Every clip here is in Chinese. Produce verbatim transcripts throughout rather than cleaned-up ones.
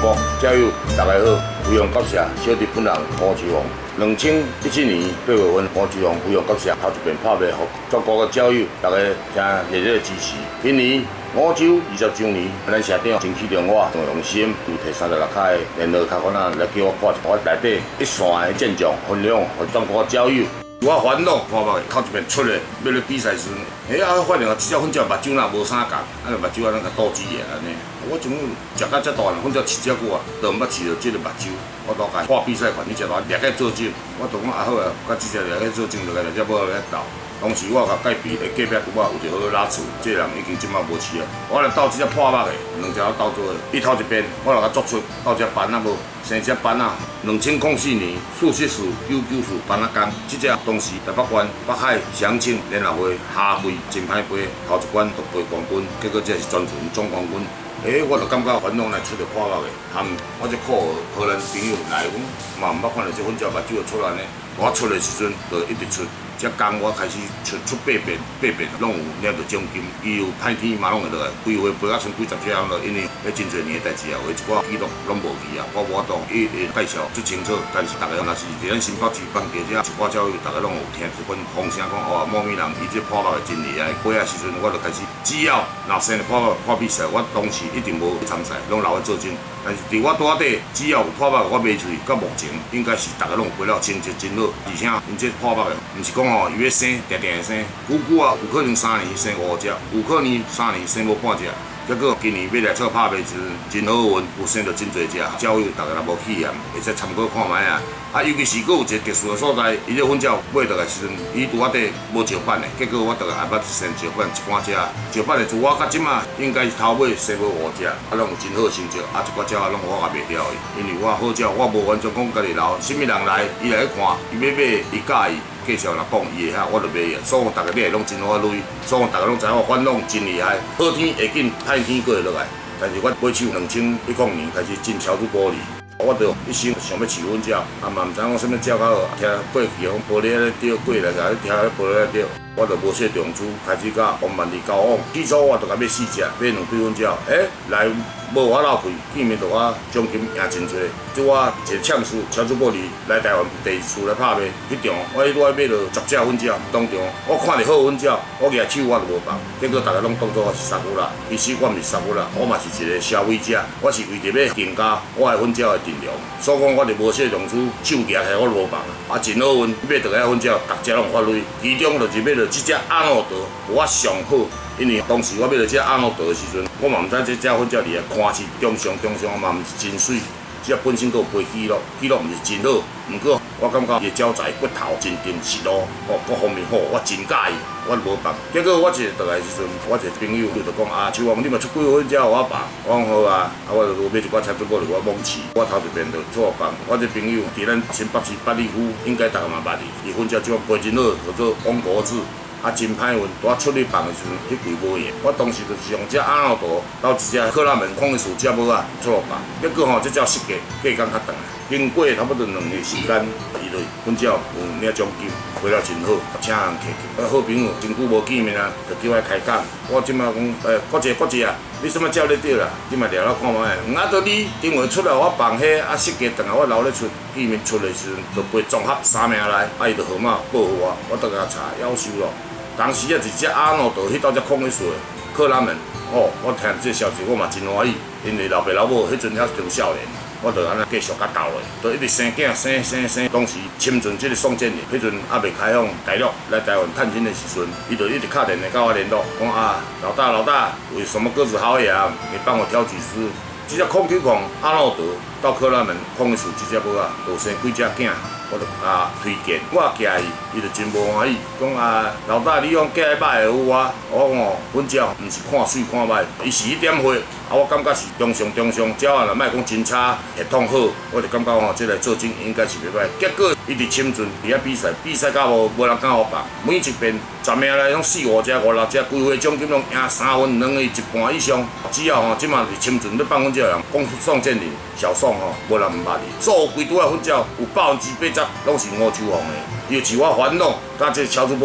播，加油，大家好，飞扬国社小弟本人黄志宏。两千一七年八月份，黄志宏飞扬国社头一遍拍卖，互全国的交友大家真热烈支持。今年五洲二十周年，咱社长真启动我，用心又摕三十六块联络卡款啊来叫我看一我内底一线的战将分享，互全国交友。 我烦恼看目头一遍出来，要咧比赛时，哎啊，发现啊，只只粉鸟目睭若无啥共，啊，目睭啊，咱甲倒指个安尼。我从食到遮大汉，粉鸟饲遮久啊，都毋捌饲到即个目睭。我大概看比赛款，你只大掠起做证，我就讲啊好啊，甲即只掠起做证，就甲只只无咧斗。当时我甲隔壁的隔壁拄仔有一个好拉厝，即个人已经即摆无饲啊。我来斗即只破目的，两只斗做伙，伊头一遍我来甲作出，斗只班啊无。 生只班啊，两千零四年四七四九九四班啊工，即只当时台北县北海乡亲联合会下跪金牌杯头一关夺杯冠军，结果这是全群总冠军。诶、欸，我就感觉烦恼来出着破目的，含我这苦荷兰朋友来，我嘛毋捌看到这粉鸟目睭会出来呢。我出的时阵就一直出。 才工我开始出出八遍，八遍拢有领到奖金，伊有歹天嘛拢会落来，规回赔啊剩几十只人咯，因为迄真侪年的代志啊，有一寡记录拢无去啊，我无法度一一介绍最清楚，但是大家若是伫咱新北市办记者一寡教育，大家拢有听一份风声讲哦，某咪人伊这破目的真厉害，过啊时阵我就开始，只要若生了破目破比赛，我当时一定无参赛，拢留喺做证。但是伫我拄仔底，只要有破目我卖出去，到目前应该是大家拢有赔了成绩真好，而且因这破目的，毋是讲哦伊要生。 定定生，久久啊，有可能三年生五只，有可能三年生无半只。结果今年要来做拍卖时，真好运，有生到真侪只。鸟友大家也无气嫌，会使参考看卖啊。啊，尤其是佫有一个特殊的所在，伊这粉鸟买倒来时阵，伊拄仔底无石板的，结果我倒来还捌生石板一半只。石板的自我到即马应该是头尾生无五只，啊，拢有真好成绩。啊，一寡鸟拢我也卖掉的，因为我好鸟，我无完全讲家己留，啥物人来，伊来去看，伊要买，伊介意。 介绍若讲伊会遐，我就买啊。所以大家买拢真好累，所以大家拢知影我反拢真厉害。好天会紧，歹天佫会落来。但是我买手两千一零年开始进超珠玻璃，我就一心想要饲粉鸟，啊嘛毋知讲啥物鸟较好，听过去讲玻璃咧钓过来，甲听玻璃咧钓，我就无设重注，开始甲往万里交往。起初我就甲买四只，买两对粉鸟，诶、欸、来。 无我闹开，见面就我奖金赢真多。即我一个呛叔超珠玻璃来台湾第二次来拍卖，迄场我迄拄仔买着十只粉鸟，当场我看着好粉鸟，我举手我就无放。结果大家拢当作我是杀骨啦，其实我毋是杀骨啦，我嘛是一个消费者，我是为着要增加我的粉鸟的阵量，所以讲我就无设重注，手举起来我就无放。啊，真好运，买倒来粉鸟，逐只拢发累，其中就是买着即只阿诺德，我上好。 因为当时我买到这阿诺德的时阵，我嘛毋知这只粉鸟厉害，看是中上中上嘛，毋是真水。这本身佫有飞记录，记录毋是真好。毋过我感觉伊的招财骨头真定实路，哦，各方面好，我真介意，我无放。结果我一个倒来的时阵，我一个朋友就讲啊，秋王你嘛出几号粉鸟互我放？我讲好啊，啊我就买一寡菜珠玻璃我猛饲。我头一遍就错放。我这朋友伫咱新北市八里区，应该大家嘛捌伊，伊粉鸟即款飞真好，叫做王国志。 啊，真歹运！我出去放的时阵，迄柜无赢。我当时就是用只阿诺德到一只克拉门空的树只无啊出来放。结果吼，这只失价，价工较长。经过差不多两个时间，伊就粉鸟有领奖金，赔了真好，请人客去。啊，好朋友真久无见面啊，就叫我开讲。我即摆讲，诶，国姐国姐啊，你什么鸟咧钓啦？你嘛掠了看卖。毋啊，到你电话出来，我放迄啊失价长啊，我留咧出见面出的时阵，就陪综合三名来，啊伊就号码报互我，我倒甲查夭寿咯。 当时啊，一只阿诺德迄道只空咧水，克拉门，哦，我听这消息我嘛真欢喜，因为老爸老母迄阵还中少年，我就安尼继续甲斗落，就一直生囝生生生。当时深圳即个宋建林，迄阵还未开放大陆来台湾探亲的时阵，伊就一直敲电话甲我联络，讲啊，老大老大，为什么鸽子好养？你帮我挑几只？这只空 Q 孔阿诺德到克拉门空咧水，这只母啊，就生几只囝。 我就啊推荐，我寄伊，伊就真无欢喜，讲啊老大你用寄来摆会有我，我讲哦，阮鸟毋是看水看歹，伊是一点花，啊我感觉是中上中上，鸟啊若莫讲真差，血统好，我就感觉吼，这来做精应该是袂歹。结果伊伫深圳伫遐比赛，比赛到无无人敢互放，每一遍十名来拢四五只、五六只，规回奖金拢赢三分两个一半以上。只要吼即马伫深圳咧放粉鸟人，讲宋建林、小宋吼，无人毋捌伊，所有规拄仔粉鸟有百分之八十。 拢是五洲红的，尤其我烦恼，甲这超珠玻璃，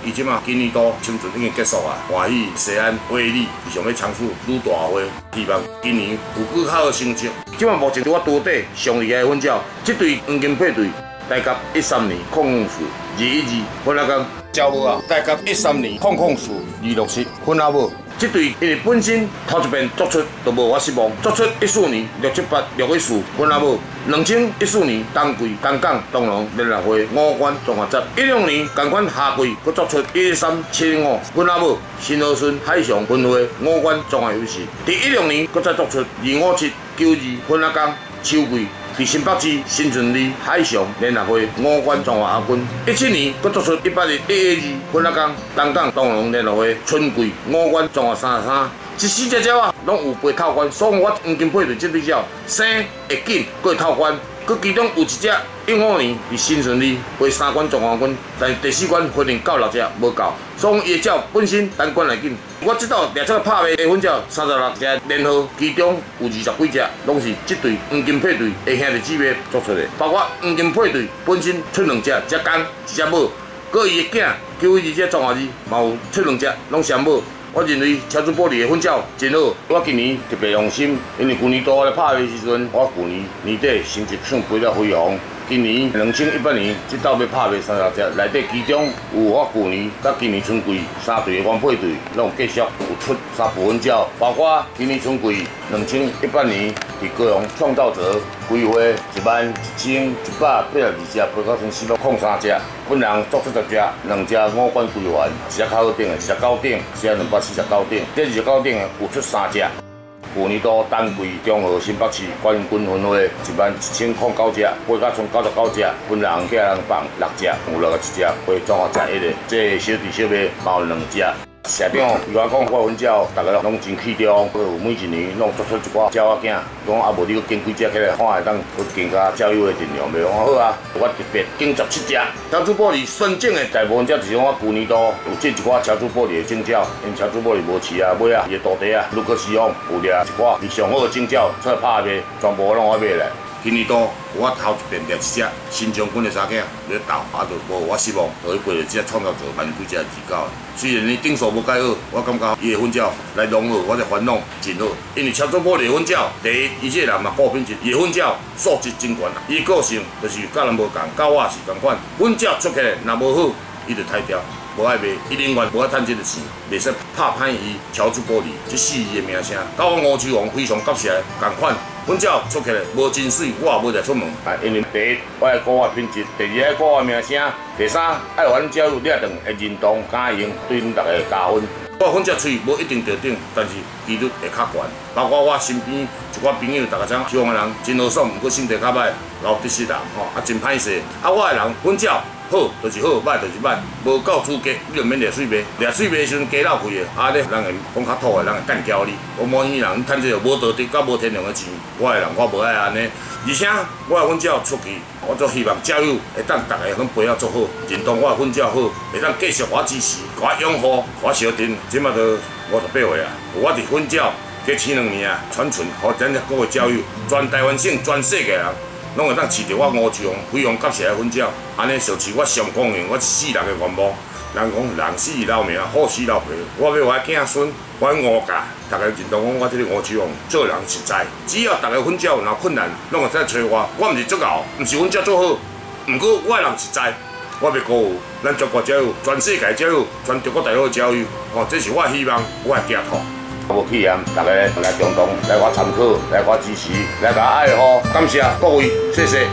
伊即马今年度青春已经结束啊，欢喜西安威力想要尝试愈大花，希望今年有更好的成绩。即马目前我桌底上厉害的分教，这队黄金配队大甲一三年控控数二一二分啊讲，招无啊，大甲一三年控控数二六七分啊无。 这队因为本身头一遍作出都无我失望，作出一四年六七八六一四分啊无，两千一四年冬季东港东龙联合会五冠综合节，一六年同款夏季佮作出一三七零五分啊无，新和顺海上分会五冠综合优势，第一六年佮再作出二五七九二分啊港秋季。 伫新北市新顺利海上联合会五冠中华亚军，一七年佮作出一八一一二分啊港东港东龙联合会春季五冠中华三十三，这四只鸟啊，拢有飞透关，所以我黄金配对这对鸟生会紧，佮会透关，佮其中有一只一五年伫新顺利飞三冠中华军，但是第四冠分成到六只无够，所以伊的鸟本身单冠来紧。 我即道掠出拍卖的粉鸟三十六只联合，其中有二十几只拢是即队黄金配对的兄弟姊妹做出的，包括黄金配对本身出两只，一只公一只母，佮伊的囝九一二只中华字嘛有出两只，拢双母。我认为超珠玻璃的粉鸟真好，我今年特别用心，因为去年度咧拍卖时阵，我去年年底成绩算飞了辉煌。 今年两千一八年，即道要拍卖三十只，内底其中有我去年甲今年春季三队的原配队，拢有继续有出三部分鸟，包括今年春季两千一八年伫高雄创造者规划一万一千一百八十二只，配到成四百控三只，本人做出十只，两只五冠归还，一只较好顶的，一只高顶，一只两百四十九顶，这二十九顶的有出三只。 去年度冬季中和新北市冠军分会一万一千零九只，飞到剩九十九只，本人家人放六只，有落个一只飞综合十一个，这小弟小妹嘛有两只。社长伊我讲我粉鸟，大家拢真器重，有每一年拢做出一寡鸟仔囝，讲啊无你搁拣几只起来，看会当搁拣甲鸟友的阵容，袂讲好啊。我特别拣十七只。超珠玻璃纯种的大部分鸟就是讲我去年度有进一寡超珠玻璃的种鸟，因超珠玻璃无饲啊买啊，伊的土地啊，如果使用有掠一寡伊上好的种鸟出来拍卖，全部拢我买来。 今年度我头一遍掠一只新将军的三囝咧斗，啊，就无我失望，就去陪着只创造者万几只饲狗。虽然伊顶数无介好，我感觉伊的粉鸟来融合我的烦恼真好。因为超珠玻璃粉鸟，第一，伊这个人嘛高品质，伊的粉鸟素质真悬，伊个性就是甲人无共，狗仔是共款。粉鸟出起来若无好，伊就太掉。 无爱卖，伊宁愿无爱趁这个钱，袂使拍歹伊超珠玻璃，这死伊的名声。甲我乌鸡王非常夹实的共款，粉鸟出起来无真水，我也无来出门。啊，因为第一，我爱股仔品质；第二，爱股仔名声；第三，爱阮鸟友掠断会认同、敢用，对恁大家加分。我粉鸟喙无一定着顶，但是几率会较悬。包括我身边一寡朋友，大家知影，喜欢的人真豪爽，毋过身体较歹，老得失人吼，啊真歹势。啊，我的人粉鸟。 好就是好，歹就是歹，无够资格你就免掠水卖。掠水卖时阵加老贵的，啊咧人会讲较土的，人会干交你。我满意人趁这个无道德、甲无天良的钱，我的人我无爱安尼。而且我的粉鸟出去，我就希望鸟友会当大家拢陪我做好，认同我的粉鸟好，会当继续我支持，我拥护，我小丁，即马都五十八岁啊，我伫粉鸟加饲两年啊，传承，互咱各位鸟友，全台湾省、全世界人。 拢会当饲着我乌鸡王非常夹实的粉鸟，安尼就是我上公平，我一世人的愿望。人讲人死老命，虎死老皮，我要我囝孙，我乌家，大家认同讲我这个乌鸡王做人实在。只要大家粉鸟有困难，拢会使找我。我毋是作牛，毋是粉鸟做好，毋过我人实在，我要鼓舞咱中国鸟友、全世界鸟友、全中国大陆鸟友。哦，这是我希望，我的寄托。 无气焰，大家来共同来我参考，来我支持，来我爱护，感谢各位，谢谢。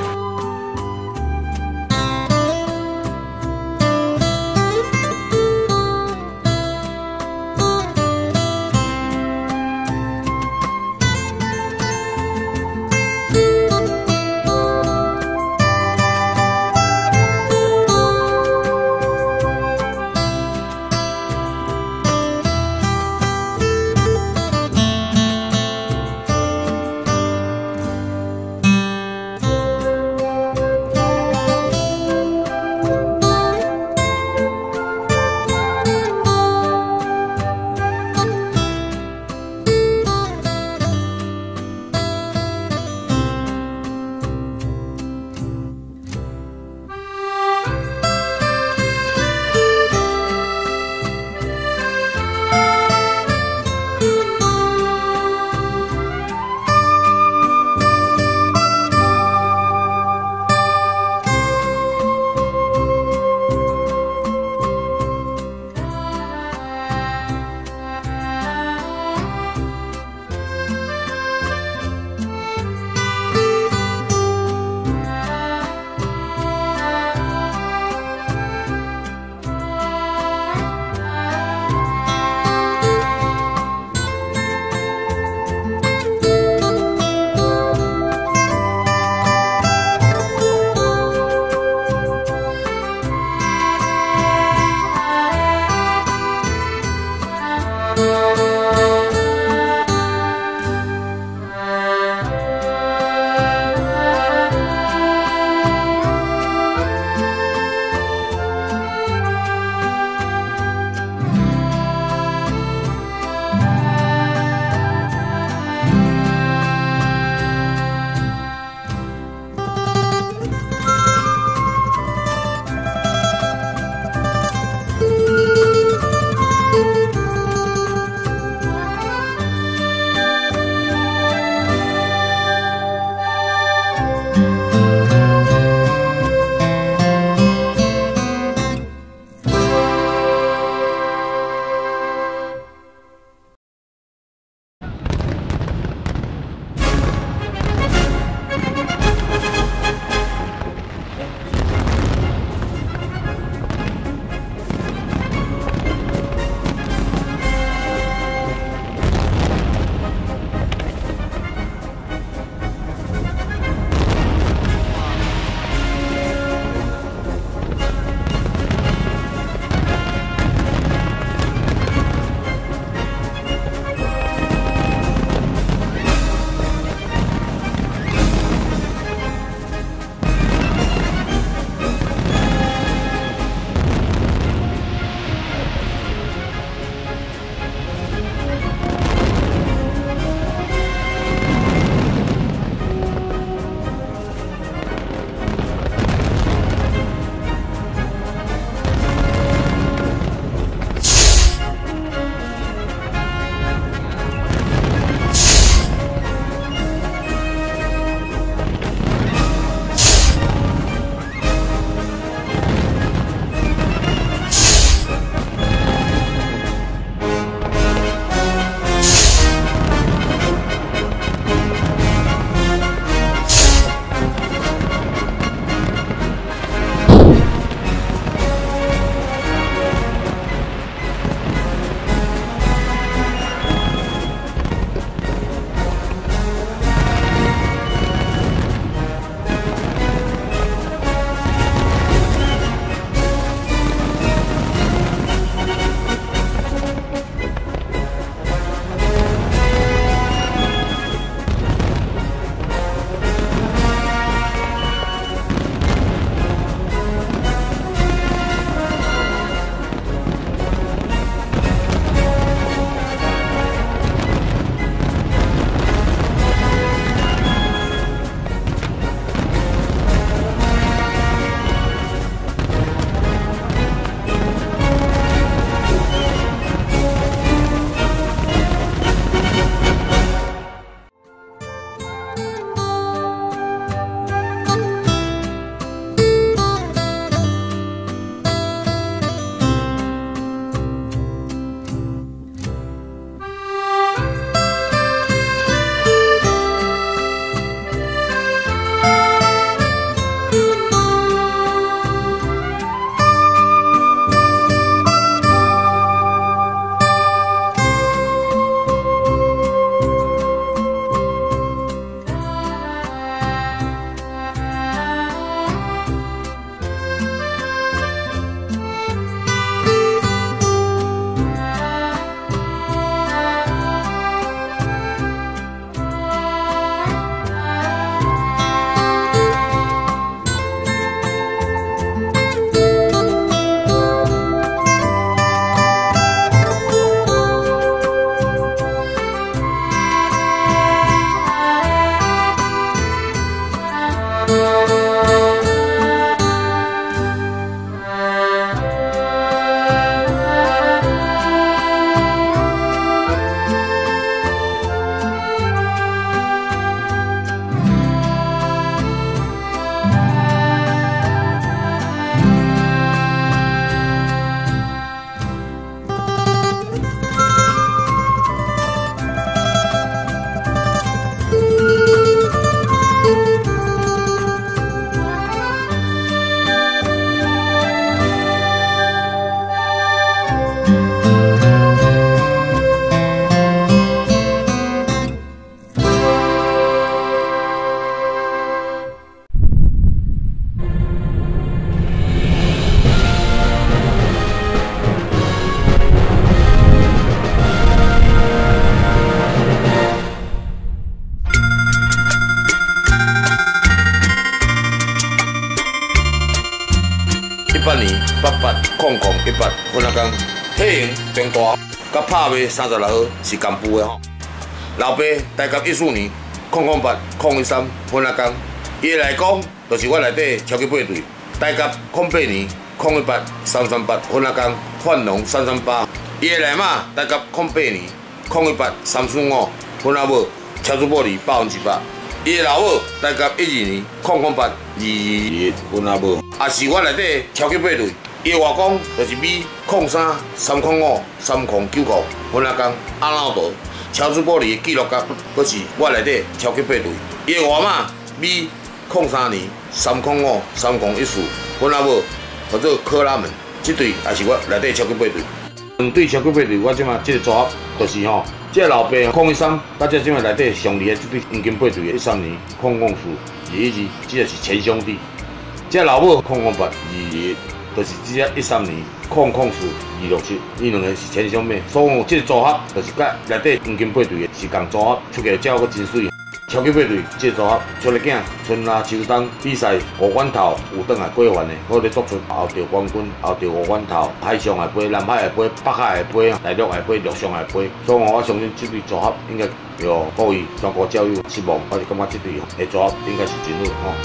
八八空空一八分啊工，体型中大，甲拍卖三十六号是共步的吼。老爸大甲一四年空空八空一三分啊工，伊来讲就是我内底超级八队，大甲空八年空一八三三八分啊工，换龙三三八，伊的内马大甲空八年空一八三四五分啊无，超主保利百分之百。 伊的老母大甲一二年空空八二二二分啊无，也是我内底超级八队。伊的外公就是米空三三空五三空九五分啊工，阿老道超主保利的纪录甲，佫是我内底超级八队。伊的外妈米空三年三空五三空一四分啊无，叫做科拉门，即队也是我内底超级八队。两队超级八队，我即马即个组合就是吼。 即个老爸空一三，甲即即卖内底上厉害即对黄金八队的一三年空空四二一二，即个是前兄弟。即个老母空空八二二，就是即个一三年空空四二六七，伊两个是前兄妹。所以即个组合就是甲内底黄金八队的是共组合，出个照阁真水。超级八队即个组合出个囝，春夏秋冬比赛五关头有倒来过完的，好咧作出后着冠军，后着五关头，海上的杯、南海的杯、北海的杯、大陆的杯、陆上的杯。所以我相信即队组合应该有各位全国教育失望，我是感觉即队的组合应该是真好吼。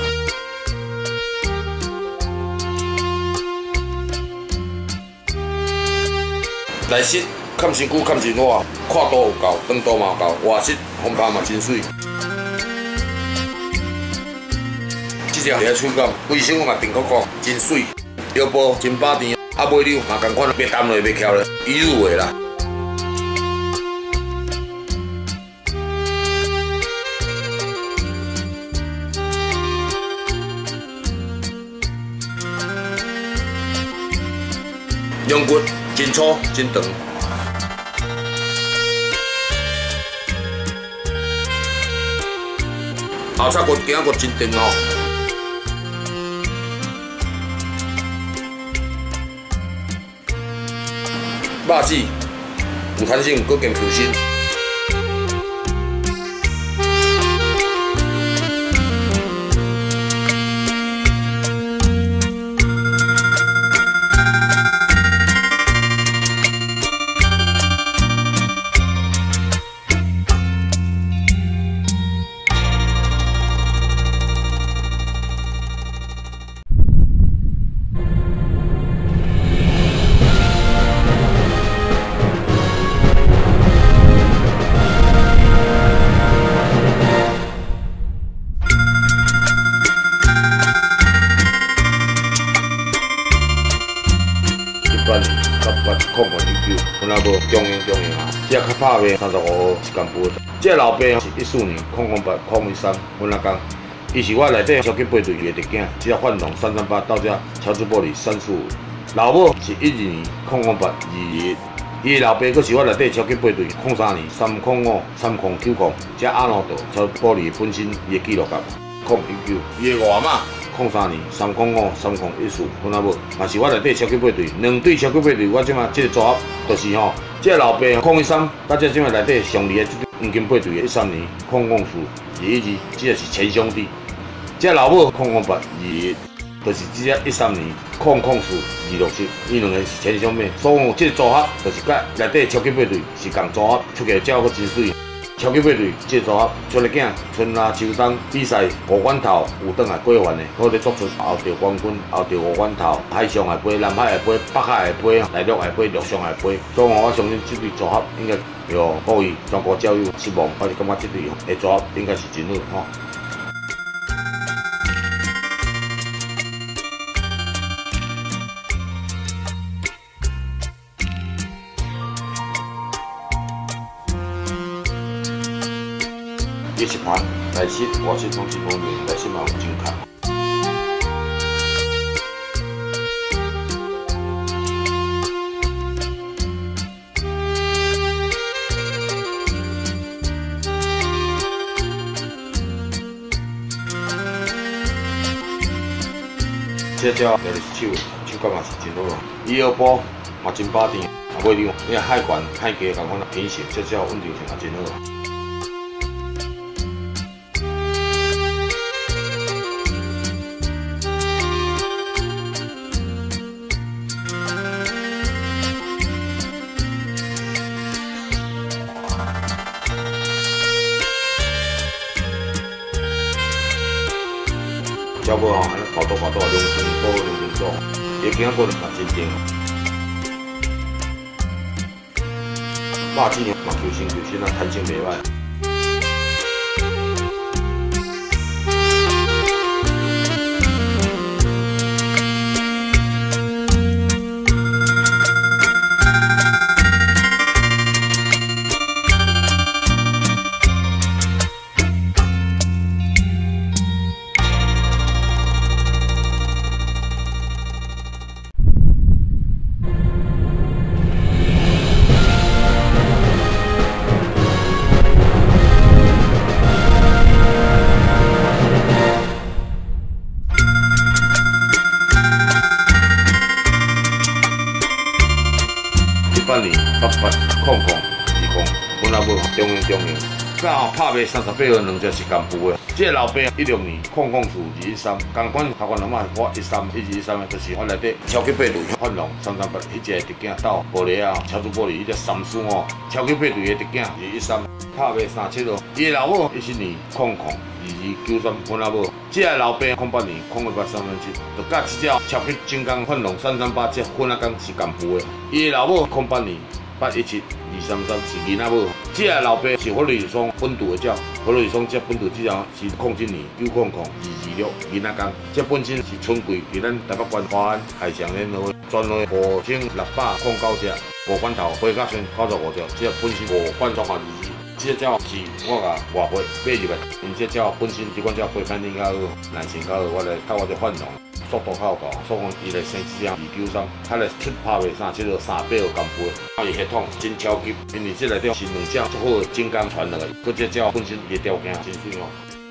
内饰看身躯看身热，看度有够，长度嘛有够，外饰风拍嘛真水。 即只个手感，卫生嘛定国国，真水，腰部真把甜，啊尾溜嘛共款，别担落别翘咧，一入围啦。羊骨真粗真长，后侧骨颈骨真长哦。 肉质有弹性，搁兼 Q 身。空空一九，分啊无中型中型啊，即个较拍卖三十五号是共步的。即个老爸是一四年空空八空一三分啊工，伊是我内底超级八队的特囝，即个换龙三三八到这超主保利三四五。老母是一二年空空八二二，伊的老爸佫是我内底超级八队空三年三空五三空九空，即阿诺道超主保利本身伊的纪录甲空一九，伊的外妈。 空三年三空五三空一四分啊无，嘛是我内底超级八队，两队超级八队，我即马即个组合就是吼，即个老爸空一三，甲即即马内底上厉害即对黄金八队的一三年空空四二一二，即个是前兄弟。即个老母空空八二二，就是即个一三年空空四二六七，伊两个是前兄妹。所以即个组合就是甲内底超级八队是共组合，出个照阁真水。 超级八队即个组合出个囝，春夏秋冬比赛五关头有倒来过完的，好咧作出后着冠军，后着五关头，海上的杯、南海的杯、北海的杯、大陆的杯、陆上的杯。所以我相信即队组合应该有各位全国教育失望，我是感觉即队的组合应该是真好吼。 一是盘，内饰、外饰装饰方面，内饰嘛有真卡。这只就是手，手感嘛是真好。伊腰部嘛真把甜，啊尾溜，你海悬、海低共款平行，这只稳定性也真好。 鸟母吼，安尼搞多搞多，两寸多两寸多，伊囝过来嘛真甜。肉质嘛 Q 身 Q 身啊，弹性袂歹。 一八年八八空空二空，阮阿母中英中英，甲后拍卖三十八号两只是共步的。这个老爸一六年空空数二一三，同款头款阿妈我一三一二一三的，就是我内底超级八队换龙三三八，迄只特镜到玻璃啊，超主玻璃迄只三输哦，超级八队的特镜二一三，拍卖三七号。伊的老母一七年空空二二九三，阮阿母。 这个老爸空八年空一八三三七，就甲这只超级金刚混龙三三八这混啊工是共步的。伊的老母空八年八一七二三三是囡仔母。这个老爸是火雷松本土的鸟，火雷松这本土这条是空一年九空空二二六囡仔工。这本身是春季，伫咱台北县华安海上联合会专为五千六百空九只，五罐头花甲先九十五只，这本身五罐trois二。 这只鸟是我甲外汇买入来，因这鸟本身这款鸟飞反应较好，耐性较好，我来靠我这换龙，速度较高，所以讲伊来生只二九三，它来出拍卖三七号三八号共飞，它伊系统真超级，因为这内底是两只足好的金刚传落来，佮这鸟本身伊条件真水哦。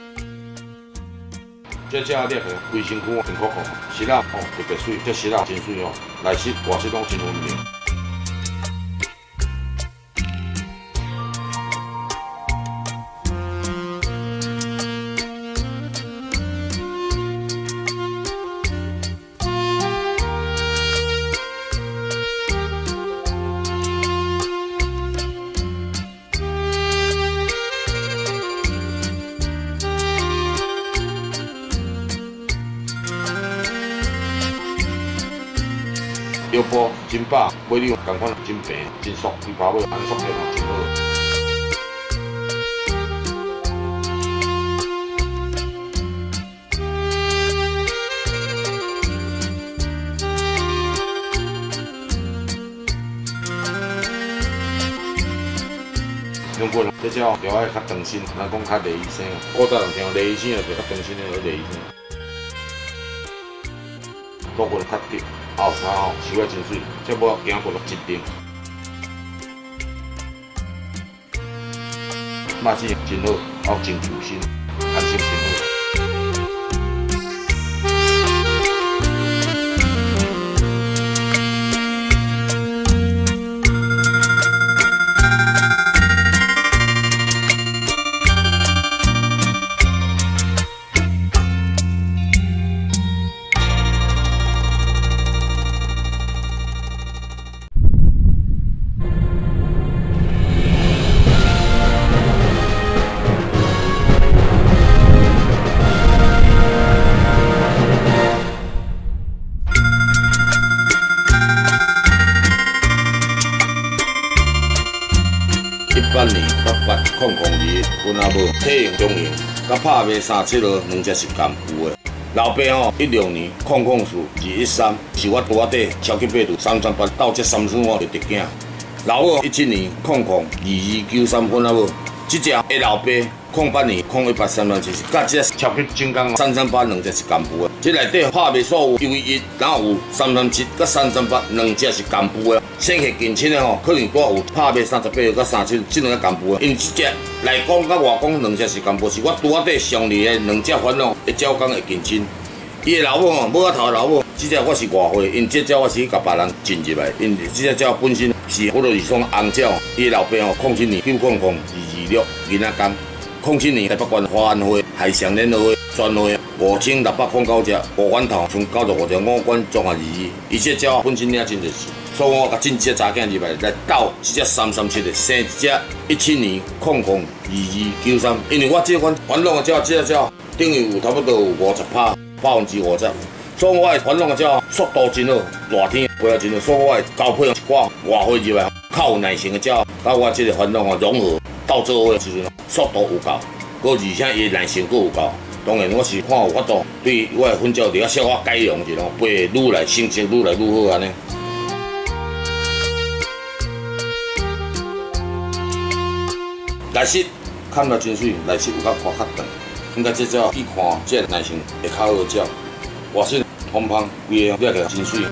这只猎个规身躯很酷酷，色啊哦特别水，这色啊真水哦，内色外色拢真分明。 腰部真饱，尾溜同款真平，真爽，伊爬尾安爽起来真好。两棍，这只条爱较长身，人讲较雷医生，古早人听雷医生就较长身的雷医生。多棍较直。 后衫吼，收啊真水，这无行过落真定。肉质真好，还有真 Q 身，弹性真好。一八年八八空空二，阮阿母体型中型，甲拍卖三七号两只是共步的。老爸吼，一六年空空数二一三，是我拄仔底超级八度三三八到这三输我的特镜。老母一七年空空二二九三，阮阿母这只的老爸空八年空一八三三七，甲这超级金刚三三八两只是共步的。这内底拍卖数有一一，然后有三三七甲三三八两只是共步的。 生气近亲的吼，可能我有拍卖三十八号到三七这两个共步的，因为这只内讲甲外讲两只是共步，是我拄仔底上里的两只烦恼的鸟讲的近亲。伊的老母吼，母仔头的老母，这只我是外汇，因这只我是去甲别人进入来，因这只鸟本身是我就是讲红鸟，伊的老爸吼，空七年九空空二二六囡仔工，空七年台北县华安会海上联合会专会。 五千六百空九只，五反头从九十五只，五管总啊二二。伊这鸟本身领真就是，所以我甲进这查囝入来，来斗这只三三七的，生一只一七年空空二二九三。因为我这款传统的鸟，这只鸟等于有差不多有五十趴。 百分之五十。所以我的传统的鸟速度真好，热天飞啊真好。所以我会交配一寡外飞入来，较有耐性的鸟，甲我即个传统啊融合到做伙的时阵，速度有够，搁而且伊的耐性搁有够。当然，我是看有法度对我的粉鸟伫遐小可改良一下，飞愈来成绩愈来愈好安尼。内饰看了真水，内饰有较宽较长，应该这鸟去看这耐性会较好的鸟。外身风芳，规个掠起来真水。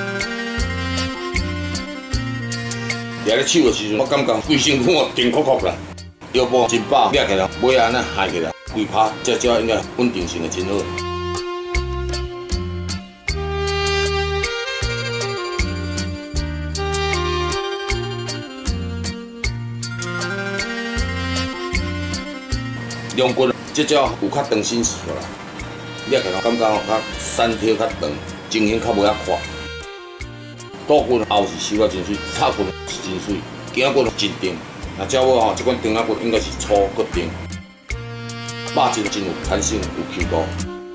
掠咧手的时阵，我感觉规身躯我挺酷酷啦，腰部真饱，掠起来尾安尼下起来，规拍这鸟应该稳定性会真好。两骨这鸟有较长身势啦。掠起来感觉较山体较长，情形较无遐快。倒骨后是收啊真水，插骨是真水，颈骨真定。啊，鸟尾吼，这款顶仔骨应该是粗骨定，肉质真有弹性，有 Q 度。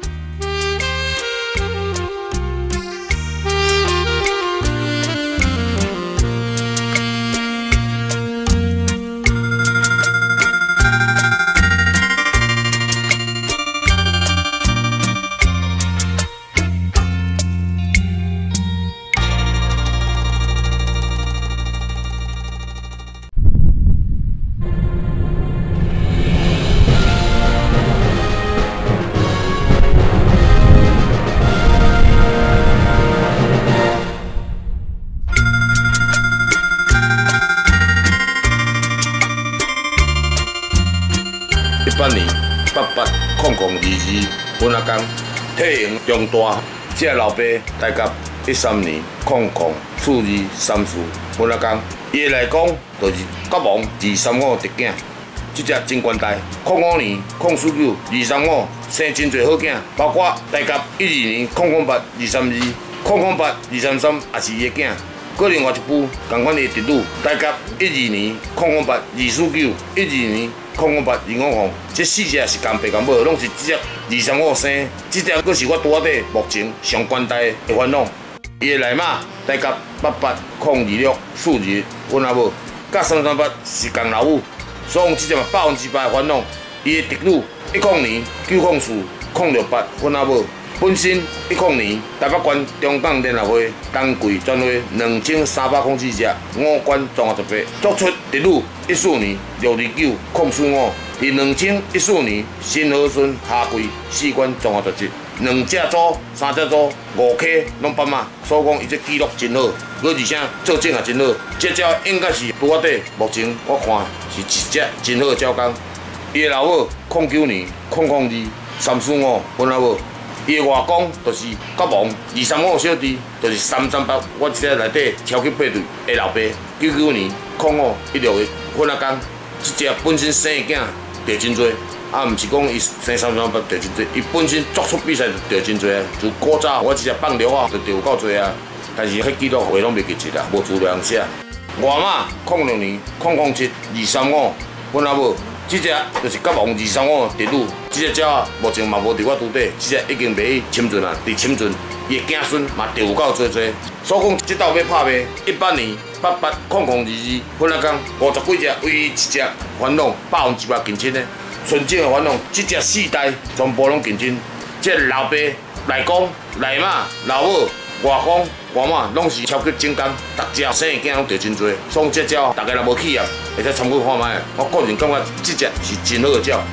一八年八八空空二二本阿公退营中大，这老爸大甲一三年空空四二三四本阿公，伊来讲就是甲王二三五特囝，这只真关代。空五年空四九二三五生真侪好囝，包括大甲一二年空空八二三二空空八二三三也是伊的囝。搁另外一部同款的直女，大甲一二年空空八二四九一二年。空空八二五五，这四只是共爸共母，拢是这只二三五生。这只阁是我拄仔底目前上关代的烦恼。伊的内码大甲八八空二六四二，阮阿母甲三三八是共老母，所以这只嘛百分之百的烦恼。伊的直女一空年九空四空六八，阮阿母本身一空年台北县中港联合会东柜专会两千三百空四只，五关总二十八，作出直女。一四年六二九空四五，伫两千一四年新和顺下跪四关综合特辑，两只组、三只组、五 K 拢斑马，所以讲伊这记录真好，而且做证也真好。这只应该是拄仔底，目前我看是一只真好的鸟工。伊的老母空九年空空二三四五本老母，伊的外公就是甲王二三五小弟，就是三三八我这只内底超级配对的老爸，九九年空五一六个。阮阿公，即只本身生的囝钓真多，啊，毋是讲伊生三三八钓真多，伊本身作出比赛就钓真多啊。就古早我即只放流啊，就钓有够多啊。但是迄记录话拢袂记一啦，无资料通写。外码空六年空空七二三五，阮阿母，即只就是甲王二三五直女，即只鸟目前嘛无伫我拄底，即只已经卖去深圳啊，伫深圳伊的子孙嘛钓有够多多。所以讲，即道要拍卖，一八年。八八空空二二，本阿公五十几只，唯一一只烦恼百分之百竞争的，纯正的烦恼，即只四代全部拢竞争。即老爸、内公、内妈、老母、外公、外妈，拢是超级精工，逐只生的囝拢钓真多。所以这鸟大家若无去啊，会使参考看卖。我个人感觉即只是真好的鸟。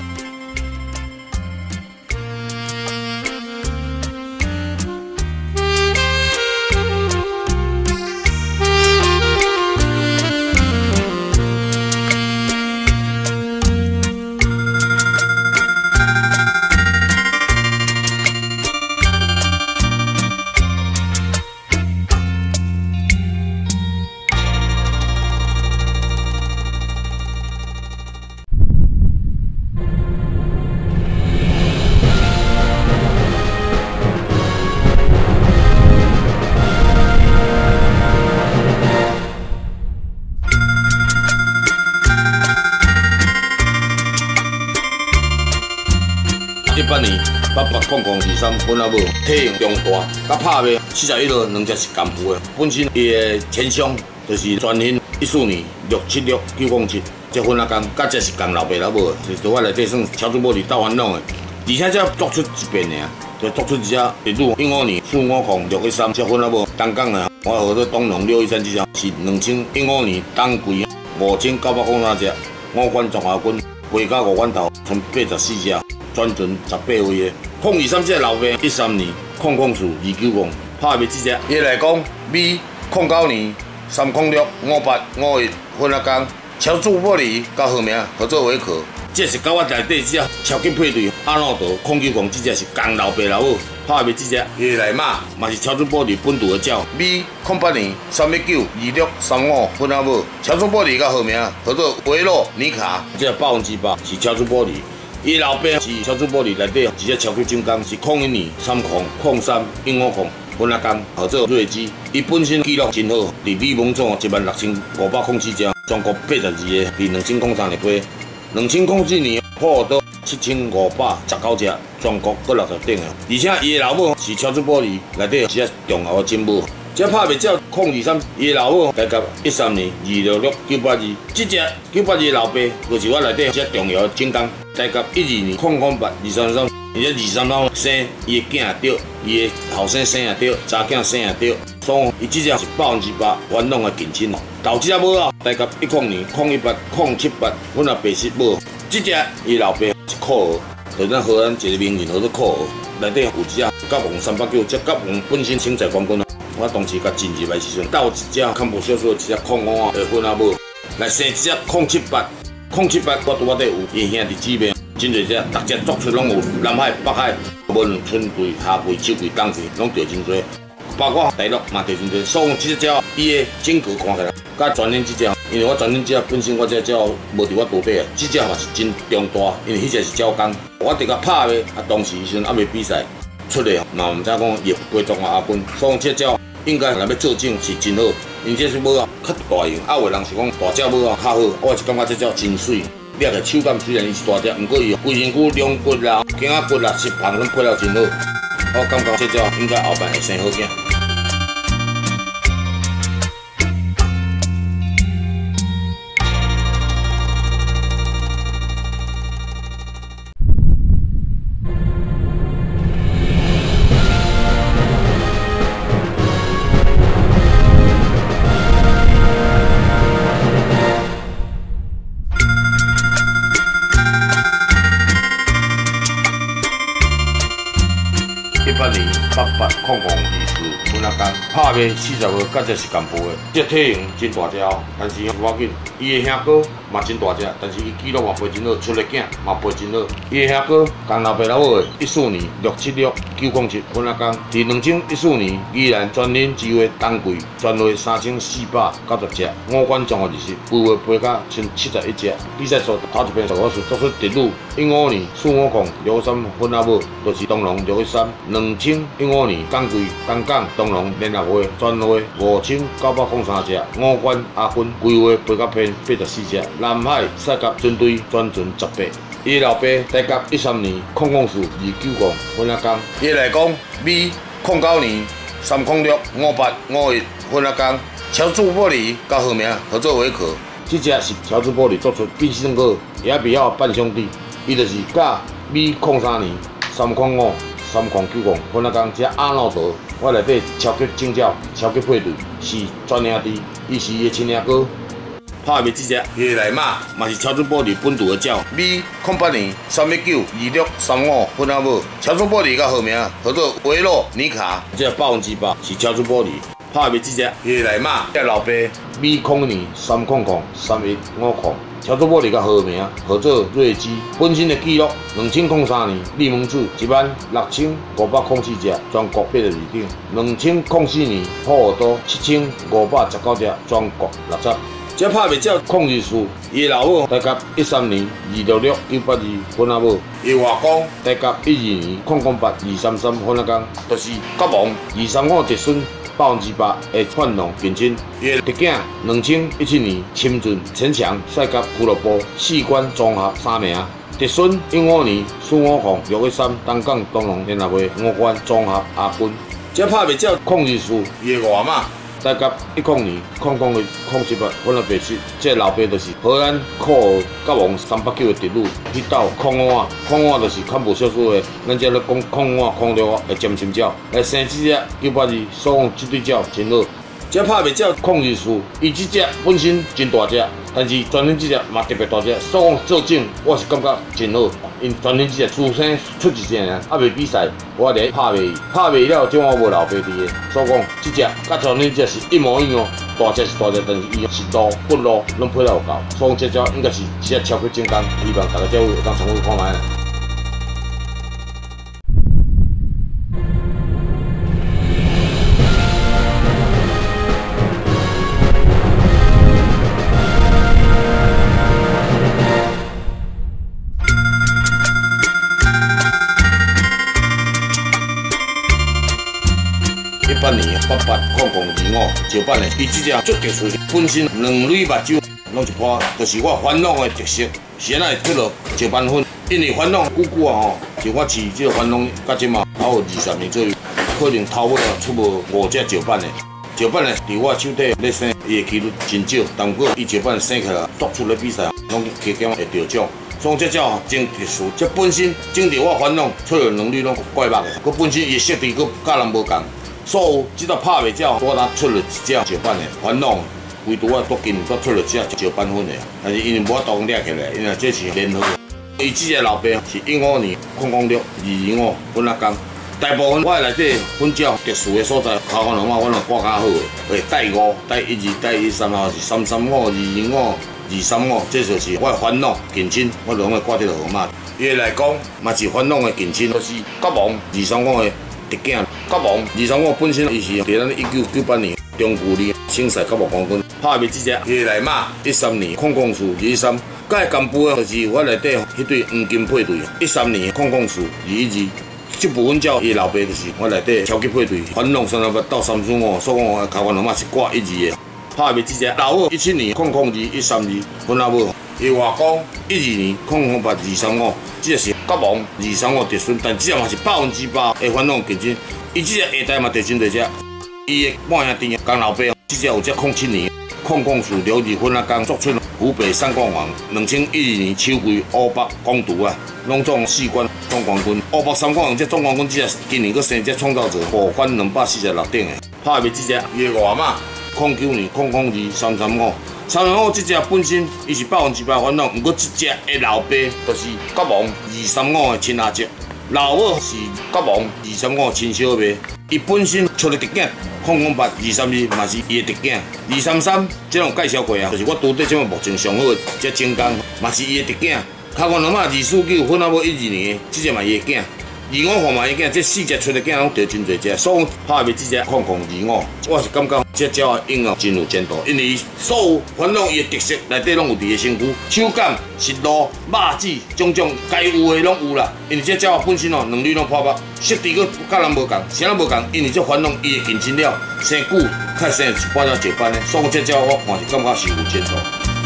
一八年八八空空二三分啊母，体型中大，甲拍卖四十一号两只是干部的。本身伊的天伤就是全新一四年六七六九公七，这分啊工，甲这是共老爸老母，是在我内底算超主玻璃斗烦恼的。而且这做出一遍尔，就做出一只一路一五年四五空六一三，这分啊母单港的，我号做东龙六一三这只是两千一五年当季五千九百空三只，五冠中华军。 卖到五万头，剩八十四只，全存十八位的。空二三只老爸，一三年空空数二九五，拍卖这只。伊来讲，米空九年三空六五八五一分啊工，超注玻璃甲号名合作为可。这是甲我内底这只超级配对阿诺德空九五，这只是共老爸老母拍卖这只。伊来马嘛是超注玻璃本土的鸟。米空八年三一九二六三五分啊母，超注玻璃甲号名合作维洛尼卡，这百分之百是超注玻璃。伊老爸是超注玻璃内底一只超级金刚，是空一年三空空三一五空。 分啊工合作瑞基，伊本身记录真好，伫李蒙总一万六千五百空四只，全国八十二个，伫两千空三十八，两千空四年破到七千五百十九只，全国各六十顶个。而且伊的老母是超出玻璃内底一只重要的金母。这拍卖照空二三，伊的老母大概一三年二六六九八二，这只九八二的老爸就是我内底一只重要的金刚，大概一二年空空八二三三。 而且二三老生，伊的囝也对，伊的后生生也对，查囝生也对，所以伊即只是百分之百完拢的近亲哦。投即只母啊，大概一空年、空一八、空七八，阮也白色母。即只伊老爸是酷儿，就咱荷兰一个名人叫做酷儿，内底有一只甲王三百九，这甲王本身清在冠军啊。我当时甲进入来时阵，斗一只看不小说一只空五啊的分啊母，来生一只空七八，空七八我拄我底有伊兄弟姊妹。 真侪只，逐只作出拢有南海、北海、文、春季、夏季、秋季、冬季，拢钓真多。包括大陆嘛钓真多。所以即只鸟伊的整个看起来，甲全年即只，因为我全年只本身我这只鸟无伫我肚底啊，即只嘛是真中大，因为迄只是鸟工。我伫甲拍的啊，当时时阵还未比赛出来，嘛毋知讲伊会中华亚军。所以即只鸟应该若要做证是真好，因为这是母啊较大型，啊有人是讲大只母啊较好，我是感觉即只真水。 掠个手感虽然伊是大只，毋过伊规身躯两骨啦、颈仔骨啦、膝膀拢配了真好。我感觉这只应该后摆会生好囝。 一八年八八空空二四分啊工，拍卖四十号，甲这是干部的。这体型真大只哦，但是无要紧。伊的兄哥嘛真大只，但是伊记录嘛背真好，出来囝嘛背真好。伊的兄哥共老爸老母的，一四年六七六九公七分啊工，伫两千一四年依然全年只月当季全月三千四百九十只，五冠中华二十，规划背到千七十一只。比赛数头一遍数我是做出直路，一五年四五空六三分啊母，就是东龙六一三。 两千一五年港季东港东龙联合会全会五千九百零三只，五冠亚军规划八甲偏八十四只，南海赛甲军队全存十八。伊老爸大甲一三年空空数二九五分啊工，伊来讲米空九年三空六五八五一分啊工，超注玻璃甲号名合作为可。这只是超注玻璃做出变身个，也比较半兄弟，伊就是甲米空三年三空五。 三空九空分啊工，这阿诺德，我内底超级正鸟、超级配对是专兄弟，伊是伊的亲兄哥。拍卖这只伊来马，嘛是超出玻璃本土的鸟。米空八年三一九二六三五分啊母，超出玻璃甲号名合作维洛尼卡，这百分之百是超出玻璃。拍卖这只伊来马，这老爸米空年三空空三一五空。 超出玻璃甲号名合作瑞基，本身的记录两千零三年立门子一万六千五百零四只，全国八十二顶；两千零四年破多七千五百十九只，全国六十。这拍卖照控制数，伊老母大概一三年二六六九八二分啊母，伊外公大概一二年空空八二三三分啊工，就是甲王二三五直孙。 百分之百的换龙近亲，伊的弟囝两千一七年深圳前强赛甲俱乐部四冠综合三名， 直孙一五年孙悟空六一三东港东龙联合会五冠综合亚军。这拍袂少控制数伊个外码。 大甲一零年、空空的空七八，阮来白色，这老爸就是荷兰酷甲王三百九的直路，去斗空五啊，空五就是较无小数的，咱这咧讲空五空六的尖心鸟，来生这只九八二，所讲这对鸟真好。这拍袂少控制数，伊这只本身真大只，但是专门这只嘛特别大只，所讲做种我是感觉真好。 因专门只出生出一只尔，还未比赛，我咧拍袂，拍袂了，种我无老爸伫个，所以讲这只甲专门只是一模一样，大只是大只，但是伊是路不路拢配了有够，所以这只应该是一只超级精工，希望大家这位会当参与看卖。 一八年八八空空二五石板的，伊这只足特殊，本身两蕊目睭拢一破，就是我番浪的特色。是安怎会出落石板粉？因为番浪久久啊吼，就我饲这个番浪，到即嘛还有二十年左右，可能头尾啊出无五只石板的。石板的伫我手底咧生，伊的几率真少，但不过伊石板生起来，夺出来比赛，拢加减会得奖。 所以这只吼真特殊，这本身整着我番浪出来能力拢怪目的，佮本身伊设置佮甲人无共。 所有即个拍袂少，我若出了一只石板的番浪，唯独我夺今年夺出了一只石板粉的，但是因为无法度掠起来，因为这是联合。伊即个老爸是一五年空空六二二五粉啊工，大部分我内底粉鸟特殊的所在，头番龙嘛我拢挂较好的，会带五、带一二、带一三号是三三五、二二五、二三五，这就是我的番浪近亲，我拢会挂这个号码。伊来讲嘛是番浪的近亲，就是甲王二三五的。 特囝甲王二三五本身伊是伫咱一九九八年中距离省赛甲王冠军，拍袂即只伊来马一三年空空数二一三，甲伊干部就是我内底迄对黄金配对，一三年空空数二一二，这部分照伊老爸就是我内底超级配对，番浪三三八到三三五，所以讲我台湾龙马是挂一二的，拍袂即只老二一七年空空二一三二，分阿母。 伊话讲一二年空空八二三五，即个是甲王二三五特孙，但即个嘛是百分之百的番浪竞争。伊即个下代嘛特真侪只，伊的半兄弟江老爸，即只有只空七年空空数留二分啊工作出湖北三冠王，两千一二年秋季乌北公图啊，拢总四冠总冠军。乌北三冠王这总冠军，即个今年佫生只创造者，五冠两百四十六顶的，拍袂即只伊的外码空九年空空二三三五。 三三五这只本身伊是百分之百番浪，不过这只的老爸就是甲王二三五的亲阿叔，老二是甲王二三五亲小妹。伊本身出的特囝，空空八二三二嘛是伊的特囝，二三三这种介绍过啊，就是我拄底即个目前上好的这精工，嘛是伊的特囝。台湾龙马二四九分啊，无一二年，这只嘛伊的囝。 二五号嘛伊囝，这四只出的囝拢得真侪只，所以拍袂即只空空二五，我是感觉这只的应用真有前途，因为所有番浪伊的特色内底拢有伫个身躯，手感、食路、肉质种种该有的拢有啦。因为这只本身哦能力拢破百，设置佫甲人无共，啥人无共，因为这番浪伊的近亲了生久，较生一半了石斑的，所以这只我看是感觉是有前途。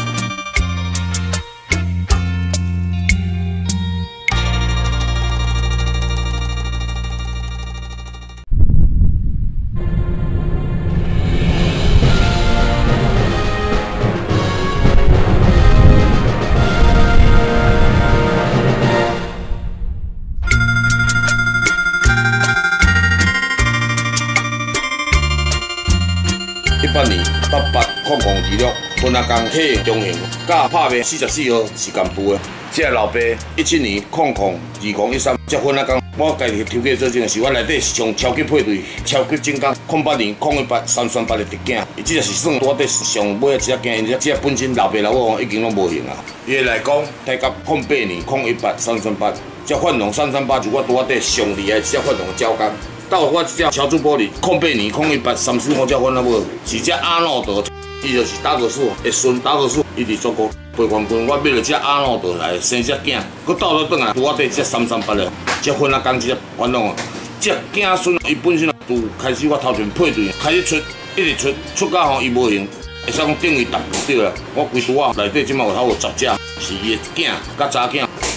一八年八八空空二六，分啊工体中型，甲拍卖四十四号是干部的。这老爸一七年空空二空一三，这分啊工我家己抽价做证，是我内底上超级配对、超级精工。空八年空一八三三八的特囝，伊这个是算我底上尾一只囝，因这本身老爸老母已经拢无型啊。伊来讲，大甲空八年空一八三三八，这换龙三三八就我拄我底上厉害，这换龙的交工。 到我这只乔治玻璃空八年空一八三四五只分啊无，是只阿诺德，伊就是达格斯的孙达格斯，伊伫中国杯冠军，我买了只阿诺德来生只囝，佮倒落转来，我底只三三八的，这分啊讲只反正哦，这囝孙伊本身就开始我头前配对，开始出，一直出，出到吼伊无型，会使讲等于达不对啦。我规拄啊内底即马有头有十只，是伊的囝甲查囝。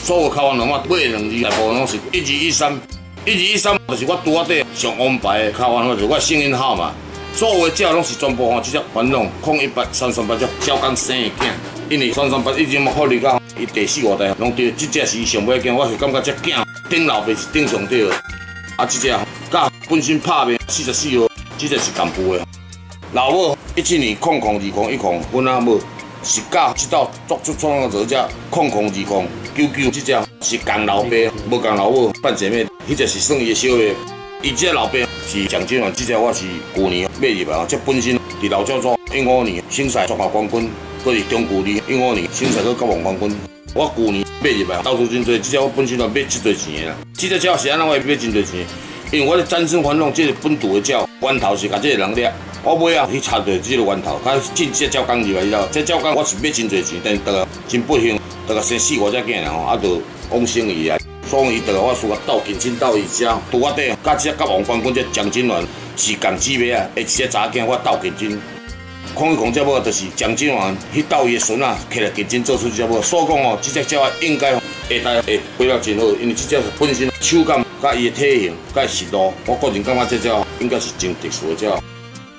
所有考完人嘛，买两字大部分拢是一二一三，一二一三就是我拄仔底上王牌的考完，就是我幸运号嘛。所有的鸟拢是全部吼，即只传统空一八三三八只鸟刚生的囝，因为三三八已经嘛考虑到伊第四五代，拢对即只是上尾囝，我是感觉只囝顶老爸是顶上对的。啊，即只甲本身拍面四十四号，即只是同步的。老母一七年空空二空一空，阮阿母是甲即道作出创造者只空空二空九九，即只是共老爸，无共老母办姐妹，迄只是算伊的小的。伊即个老爸是蒋金元，即只我是旧年买入来，即本身伫老教组一五年省赛足球冠军，佫是中旧年一五年省赛佫甲王冠军。我旧年买入来，投资真多，即只我本身就买真多钱的啦。即只鸟是安怎我会买真多钱？因为我咧战争环弄即个本土的鸟，源头是甲即个人掠。我买啊去查着即个源头，甲进即个鸟缸入来以后，即鸟缸我是买真多钱，但是得真不幸，得生四五只囝啦吼，啊就往生伊啊。所以伊得我输甲斗近亲斗伊遮，拄我底，甲即甲王冠军即蒋金元是共姊妹啊，下一个查囝我斗近亲。空一空只某就是蒋金元去斗伊的孙啊，摕来近亲做出只某，所以讲哦，即只鸟应该下代会飞了真好，因为即只本身手感甲伊的体型甲伊实路，我个人感觉即只应该是真特殊的鸟。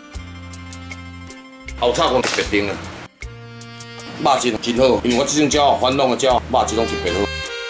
后叉讲特别顶啊，肉质真好，因为我即种鸟反拢的鸟肉质拢特别好。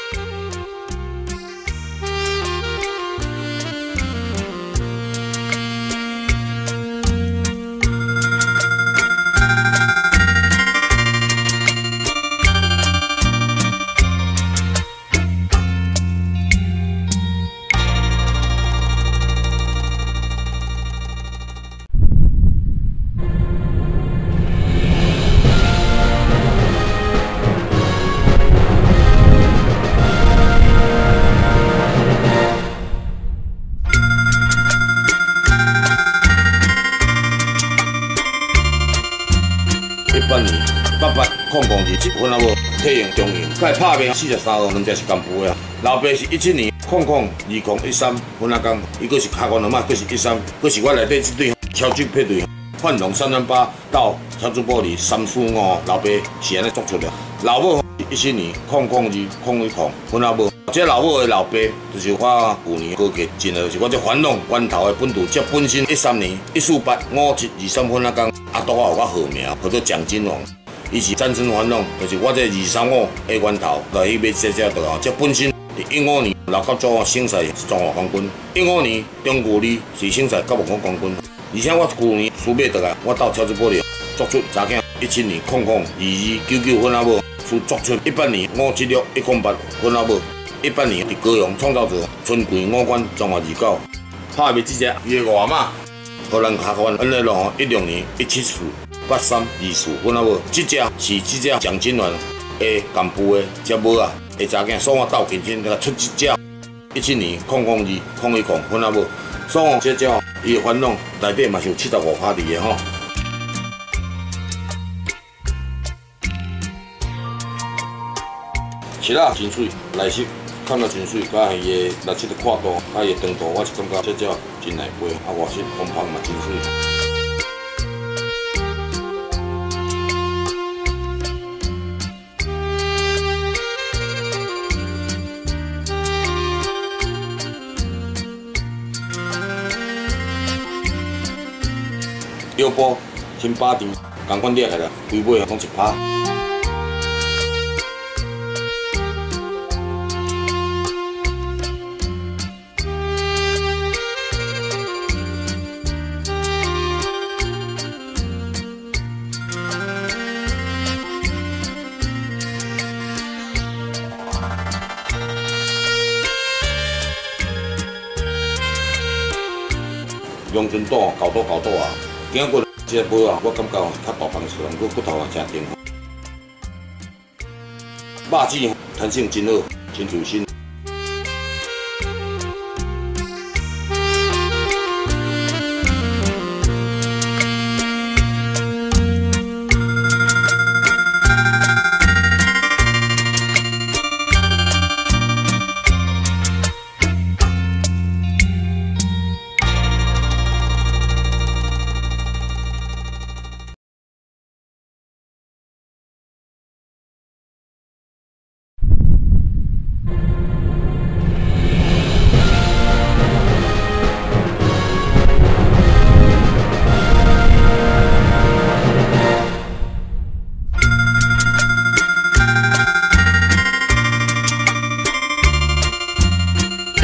一八年八八空空二七分啊无体型中型，甲伊拍面四十三号，两只是共步的。老爸是一七年空空二空一三分啊工，伊佫是下关两马，佫是一三，佫是我内底即对超级配对，换龙三三八到超级玻璃三四五，老爸是安尼做出来。老母一七年空空二空一空分啊无。这老母的老爸就是我旧年高级进的，就是我这环龙源头的本土，这本身一三年一四八五七二三分啊工，阿多我有我号名叫做蒋金王，伊是战争环龙，就是我这二三五的源头来去买这只倒啊，这本身一五年老甲组省赛是中华冠军，一五年中古里是省赛甲王冠冠军，而且我旧年输买倒来，我到超级玻璃做出查囝一七年空空二二九九分啊无，输作出一八年五七六一空八分啊无。一八年伫高雄创造者春季五冠中华二九，拍灭即只伊个外码，荷兰下关安尼咯，一六年一七四八三二四分啊无，即只是即只蒋金元的干部的只母啊，下查囝所以斗近亲甲出即只一七年空空二空一空分啊无，所以即只伊的反拢内底嘛是有七十五趴伫的吼。色仔真水，内色看到真水，甲伊个内色的宽度，甲伊个长度，我是感觉这只真耐飞，啊外色风帆嘛真水。腰部、新巴丁，共款掠起来，规尾拢一拍。阳春岛高度高度啊，今仔日这个帽啊，我感觉较大方式，毋过骨头也真硬。肉质弹性真好，真柔身。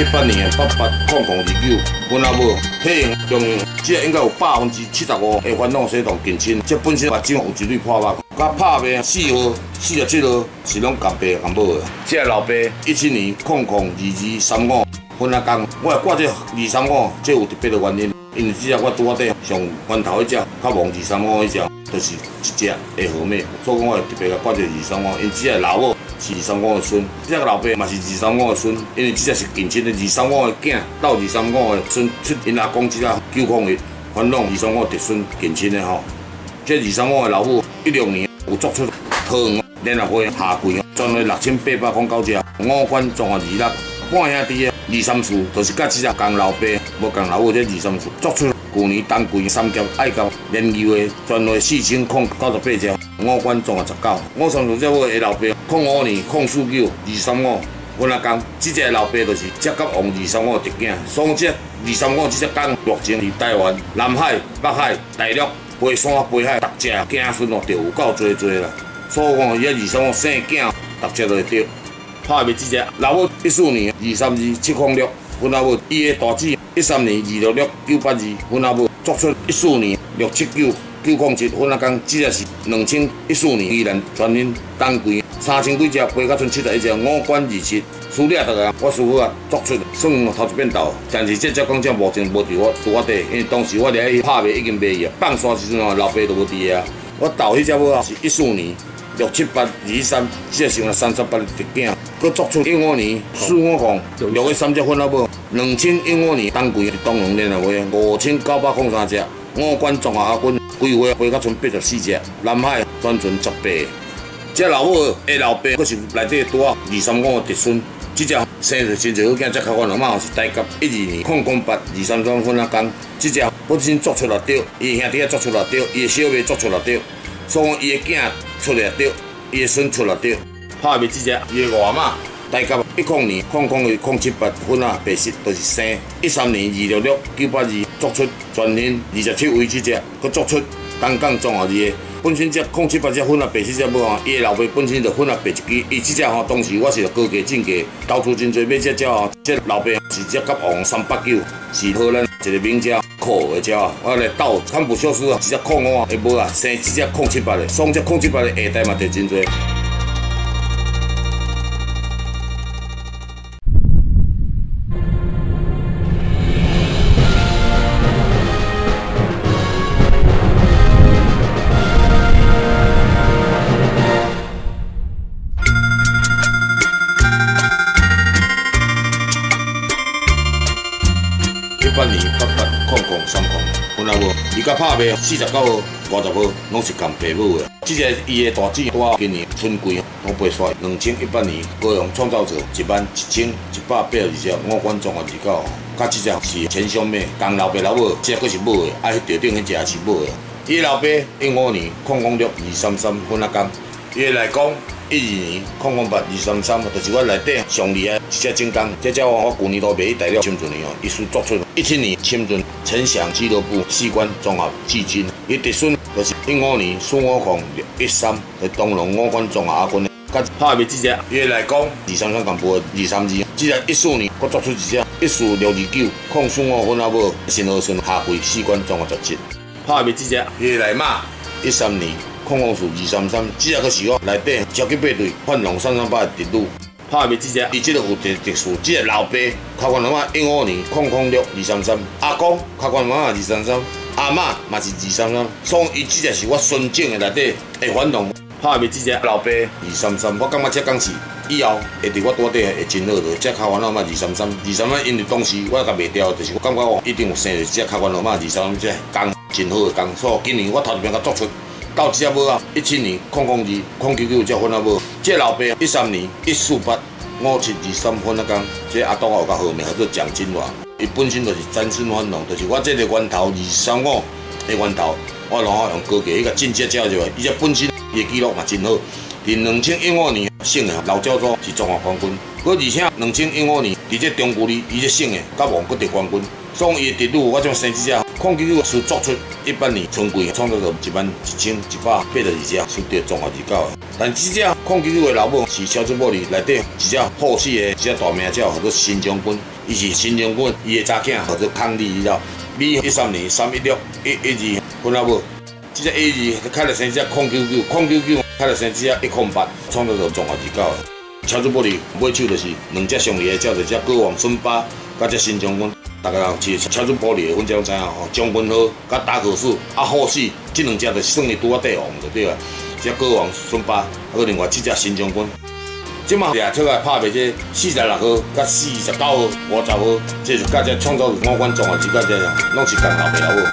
一八年的八八空空二九，阮阿母体型中型，即个应该有百分之七十五的烦恼血糖近亲，即本身目睭有一粒破肉，甲拍病四号、四十七号是拢共爸共母的。即个老爸一七年空空二二三五分啊工，我会挂这二三五，这有特别的原因，因为即只我拄好底上源头迄只，较旺二三五迄只，就是一只的号码，所以讲我会特别甲挂这二三五，因即个老母。 是二三五的孙，这个老爸嘛是二三五的孙，因为这只是近亲的二三五的囝，到二三五的孙出因阿公这只九孔的，反弄二三五嫡孙近亲的吼。这二三五的老母一六年有作出桃园联合会下跪，赚了六千八百块九只，五官综合二六，半兄弟的二三四，就是甲这只共老爸无共老母这二三四作出。 去年当季三甲爱甲连牛的专为四千空九十八只，五官总啊十九。我上次这我的老爸空五年空四九二三五，阮阿公这只老爸就是接甲王二三五的嫡囝，所以这二三五这只公目前伫台湾、南海、北海、大陆、北山、北海，逐只囝孙哦，就有够多多啦。所以讲，伊二三五生囝，逐只都会得。拍卖这只老母一四年二三二七空六，阮阿母伊的大姊。 一三年二六六九八二，阮阿母作出一四年六七九九空七，阮阿公只只是两千一四年依然全年当季三千几只，飞到剩七十一只，五关二七，输了大个我师傅啊作出算头一遍到，但是这只讲这目前无伫我拄我底，因为当时我伫拍卖已经卖去啊，放山时阵哦老爸都无伫啊，我斗迄只母啊是一四年六七八二三，只是剩三十八个直囝，佮作出一五年四五空六个三只分阿母。 两千一五年当季东龙联合会五千九百零三只，五关综合亚军规划飞到剩八十四只，南海专存十八个。这老母的老爸，佫是内底拄啊二三五的嫡孙，这只生着真侪好囝，这开发老妈是大甲一二年空空八二三三分啊工，这只本身作出了对，伊兄弟也作出了对，伊的小妹作出了对，所以伊的囝出了对，伊的孙出了对，拍卖这只伊的外妈。 大甲一零年空空的空七八分啊，白色就是生。一三年二六六九八二作出全年二十七位这只，佮作出单港综合二个。本身这空七八只分啊，白色只母啊，伊的老爸本身就分啊白一支。伊这只吼，当时我是高价进价，投资真侪买这只吼。这老爸是只甲王三八九，是荷兰一个名只酷的只啊。我来斗堪不小输啊，一只空五啊，的母啊，生一只空七八的，双只空七八的下代嘛得真侪。 一八年八八空空三空，阮阿母伊甲拍卖四十九号、五十号拢是共爸母的。即个伊的大姊拄今年春季拢飞出两千一八年高雄创造者一万一千一百八十二只，五关综合二九，甲即只是前兄妹，共老爸老母，即个佫是母的，啊，迄条顶迄只也是母的。伊老爸一五年空空六二三三分啊工，伊来讲。 一二年空空八二三三，就是我内底上厉害一只精工，这只我旧年都卖去大陆深圳的哦，伊是作出一七年深圳陈翔俱乐部四关综合季军，伊嫡孙就是一五年孙悟空六一三，是东龙五关综合亚军的。甲拍卖这只，伊来讲二三三共部二三二，这只一四年我作出一只一四六二九，控孙悟空阿母新和顺下跪四关综合十七。拍卖这只，伊来马一三年。 空空数二三三，只个是我内底超级八队换龙三三八的嫡女，拍卖这只，伊即个有特特殊，即个老爸开关妈妈一五年空空六二三三，阿公开关妈妈二三三，阿嬷嘛是二三三，所以伊即个是我孙种的内底会反动。拍卖这只老爸二三三，我感觉这讲是以后会伫我桌底会真好着，这开关妈妈二三三，二三三因为当时我甲卖掉，就是我感觉我一定有生着这开关妈妈二三三，这工真好的工，所以今年我头一遍甲做出。 到这只母啊，一七年空空二空九九只分啊母，这老爸一三年一四八五七二三分啊工，这阿东有甲号名叫做蒋金华，伊本身就是詹孙反龙，就是我这个源头二三五的源头，我然后用高价迄个进阶叫入来，伊这本身伊的记录嘛真好，伫两千一五年省的老教主是中华冠军，佮而且两千一五年伫这中古里伊这省的甲王阁得冠军，所以伊的嫡女我种生这只控九九是作出一八年春季创造了一万一千一百八十二只输掉综合二九的。但这只控九九的老母是小猪玻璃内底一只后世的一只大名鸟，叫做新将军。伊是新将军，伊的查囝叫做康利了。美一三年三一六一一二分阿母，这只 A 二开了生只控九九，控九九开了生只一控八，创造了综合二九的。小猪玻璃买手就是两只上厉的鸟，就只国王孙巴，甲只新将军。 大家人是超出玻璃的，阮才拢知影吼。将军号甲打可士啊，后世这两只就算是拄啊帝王就对了。只国王孙巴，啊，佮另外这只新将军。即马掠出来拍卖这四十六号、甲四十九号、五十号，这是甲这创造五款综合之甲这拢是共老爸好。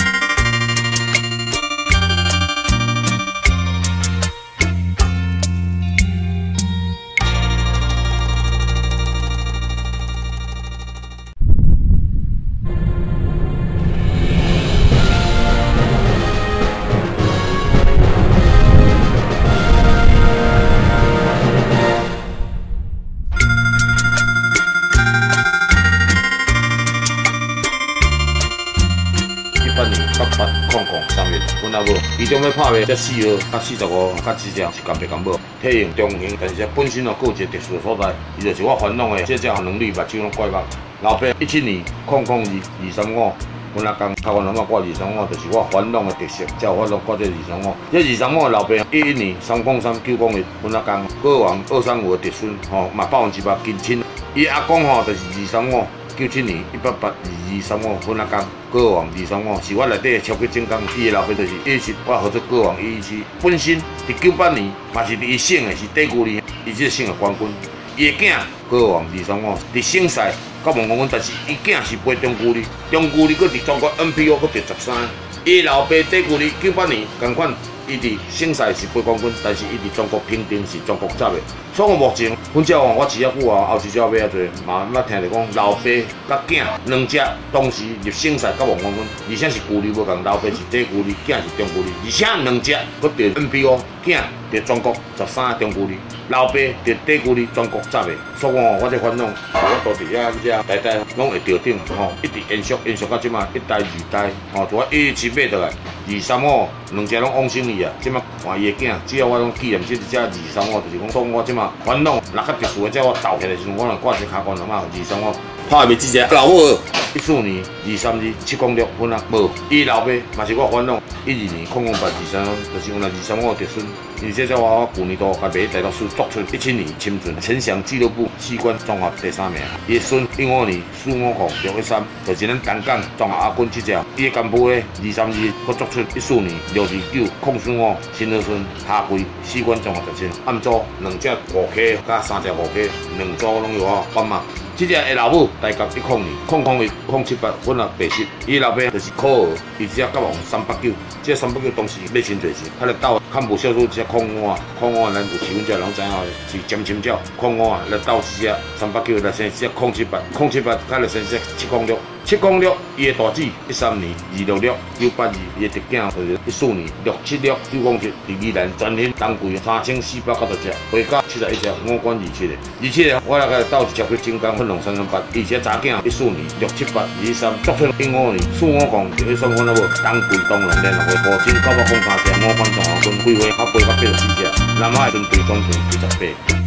八年甲八空空三月，阮阿母其中要拍卖这四号、甲四十五、甲这只是共白共无，体型中型，但是本身哦，有一个特殊的所在，伊就是我烦恼的这只能力目睭拢怪目。老爸一七年空空二二三五，阮阿公台湾人嘛挂二三五，就是我烦恼的特色，才有法度挂这二三五。这二三五的老爸一一年三空三九公一，阮阿公国王二三五的嫡孙，吼嘛百分之百近亲。伊阿公吼就是二三五。 九七年一八八二二三五，阮阿公国王二三五是我内底的超级正刚，伊的老爸就是一七，我号做国王一一七。本身伫九八年嘛是伫伊省的是第九年，伊即个省的冠军。伊的囝国王二三五伫省赛甲王冠军，但是伊囝是飞中距离，中距离佫伫中国 N P O 佫得十三。伊老爸第九年九八年同款。 伊伫省赛是杯冠军，但是伊伫中国平定是中国执的。所以目前，阮只王我饲遐久啊，后续只买遐济，嘛捌听着讲老爸甲囝两只当时入省赛甲王冠军，而且是距离无共，老爸是短距离，囝是中距离，而且两只佫得 N P O， 囝得中国十三中距离，老爸得短距离中国执的。所以讲我这烦恼，我都伫遐遮代代拢会调整吼，一直延续延续到即马一代二代，吼，就我一直买倒来。 二三五两只拢往生去啊！即马换伊的囝，只要我拢纪念即只二三五，就是讲，说我即马烦恼，若较特殊的，只我斗起来时阵，我若挂一骹关了嘛，二三五拍卖即只老母一四年二三二七公六，阮啊无，伊老爸嘛是我烦恼，一二年空空八二三，就是阮啊二三五的孙。 而且在我旧年度甲卖大陆书作出一七年深圳陈翔俱乐部四冠综合第三名，伊的孙一五年四五控六一三，就是咱单港综合亚军这只。伊的干部咧二三二，佮作出一四年六二九控四五新儿孙下季四冠综合十七，暗组两只五 K 加三只五 K， 两组拢有我帮忙。 这只的老母大甲一控二，控控一控七八，阮也白识。伊老爸就是科尔，伊只甲王三八九，这三八九当时买真侪钱，他来斗看无小组只控五啊，控五啊，咱有饲阮只人知影是尖尖鸟，控五啊来斗四只三八九来生只控七八，控七八开来生只七控六，七控六伊的大姊一三年二六六九八二，伊的侄囝就是一四年六七六九控七，伫宜兰全年当季三千四百九十只，回价七十一只，五冠二七的，而且我来个斗一只去金刚。 两三三八，而且查囝一四年六七八二三，作出一五年四五共一三分那无，当季当两连六回五千九百空三只，五冠综合军规划较八到八十四只，南海准备总共二十八。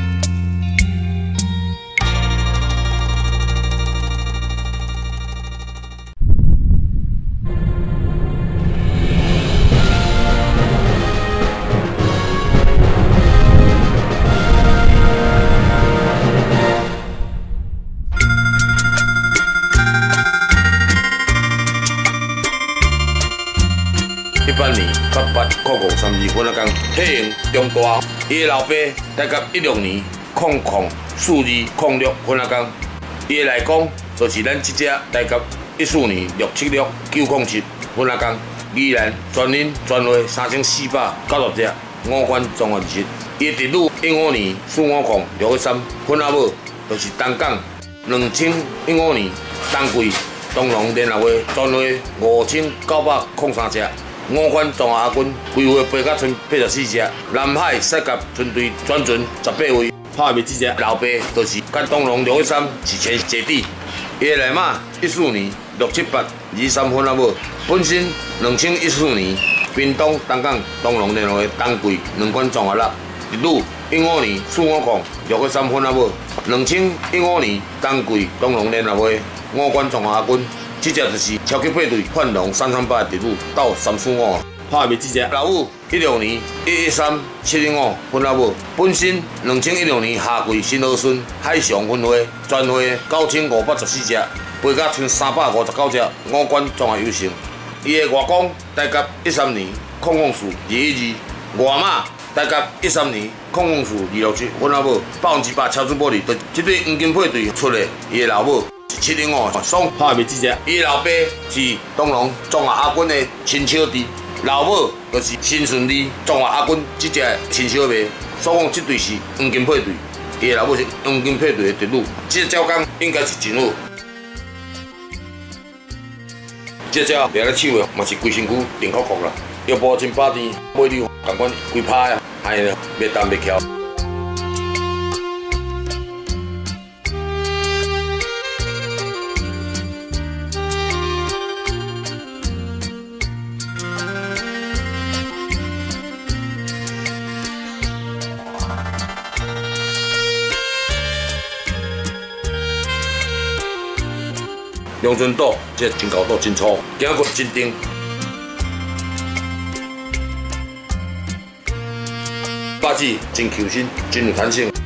一八年甲八空空三二分啊讲，体型中大，伊的老爸大概一六年空空四二空六分啊讲，伊的来讲就是咱这只大概一四年六七六九空七分啊讲，依然全年全会三千四百九十只，五冠综合二七。伊的弟女一五年四五空六一三分啊无，就是单港两千一五年当季东龙联合会全会五千九百空三只。 五冠综合亚军，规划八甲剩八十四只，南海世界村队全存十八位。拍卖这只老爸，就是甲东龙六一三是前姐弟。伊的内马一四年六七八二三分啊无。本身两千一四年屏东东港东龙联会东贵两冠综合六，一路一五年四五控六个三分啊无。两千一五年东贵东龙联合会五冠综合亚军，这只就是超级配对幻龙三三八的直路到三四五。 拍灭这只老五一六年一一三七零五分啊无，本身两千一六年夏季新和顺海上分会全会九千五百十四只，赔甲剩三百五十九只，五冠综合优胜。伊的外公大甲一三年控控数二一二，外马大甲一三年控控数二六七分啊无，百分之百超出玻璃，对这对黄金配对出的伊的老母。 七零五爽拍灭这只，伊的老爸是东龙综合亚军的亲小弟。 老母就是新顺利中华亚军这只亲小妹，所讲这对是黄金配对，伊的老母是黄金配对的直路，这招工应该是真好。这只掠咧手的嘛是规身躯定酷酷啦，腰部真把甜，尾溜同款规拍呀，安尼袂动袂翘。 阳春岛，这真高度真粗，颈骨真硬，八字真 Q 身，真有弹性。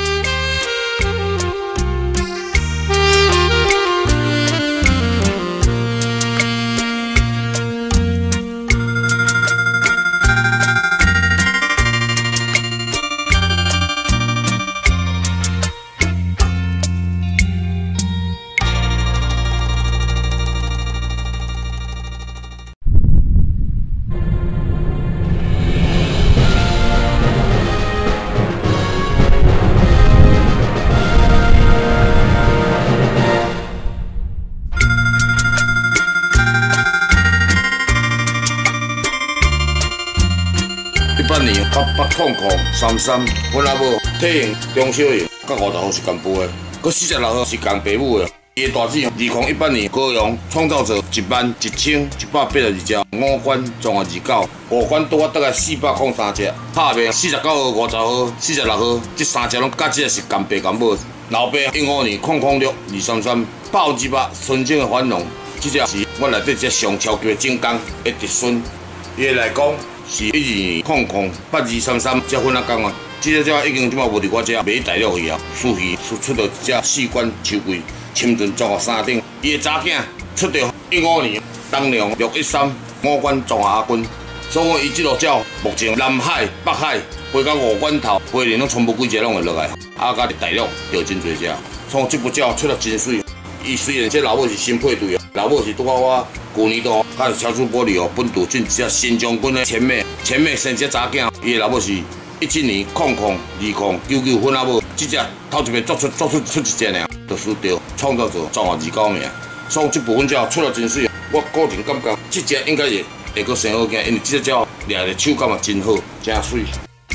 一八年八八控控三三，阮阿母体型中小型，甲五十号是共背的，佮四十六号是共爸母的。伊的大子二零一八年高阳创造者一万一千一百八十二只，五冠综合二九，五冠拄啊得来四百控三只，拍面四十九号、五十号、四十六号，这三只拢甲这是共爸共母。老爸一五年控控六二三三，百分之百纯正的反龙，这只是我内底只上超级的精工的直孙。伊的来讲。 是一二年控控八二三三只粉啊讲啊，这只只已经即马无伫我这买大陆去啊，输去出出到一只四冠秋季，深圳综合三顶，伊的查囝出到一五年东阳六一三五冠综合亚军，所以伊即落鸟目前南海、北海飞到五冠头，飞年拢全部几只拢会落来，啊，甲伫大陆钓真侪只，所以即部鸟出得真水。伊虽然这老母是新配对啊，老母是拄啊我。 旧年度，甲超出玻璃哦，本土进只新将军的前妹，前妹生只查囝，伊的老母是一七年控控二控九九分啊母，这只头一遍做出做出出一只尔，就输掉创造者综合二九名，所以这部分鸟出了真水，我个人感觉这只应该会会阁生好囝，因为这只鸟掠的手感也真好，真水。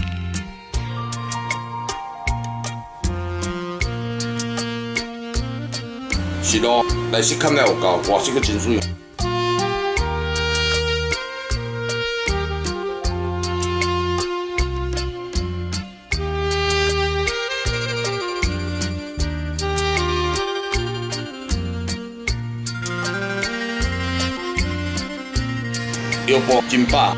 是咯，内饰看了有够，外饰阁真水。 腰部真饱，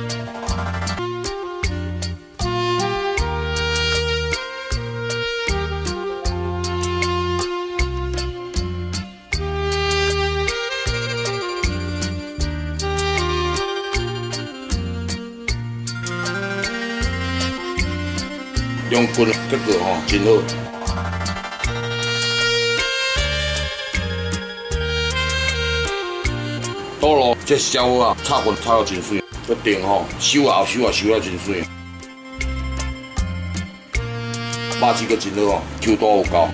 用棍结果吼真好。 多咯，这小伙啊，插棍插到真水，这顶吼收啊后收啊收啊真水，把子个真好哦 ，Q 度有够。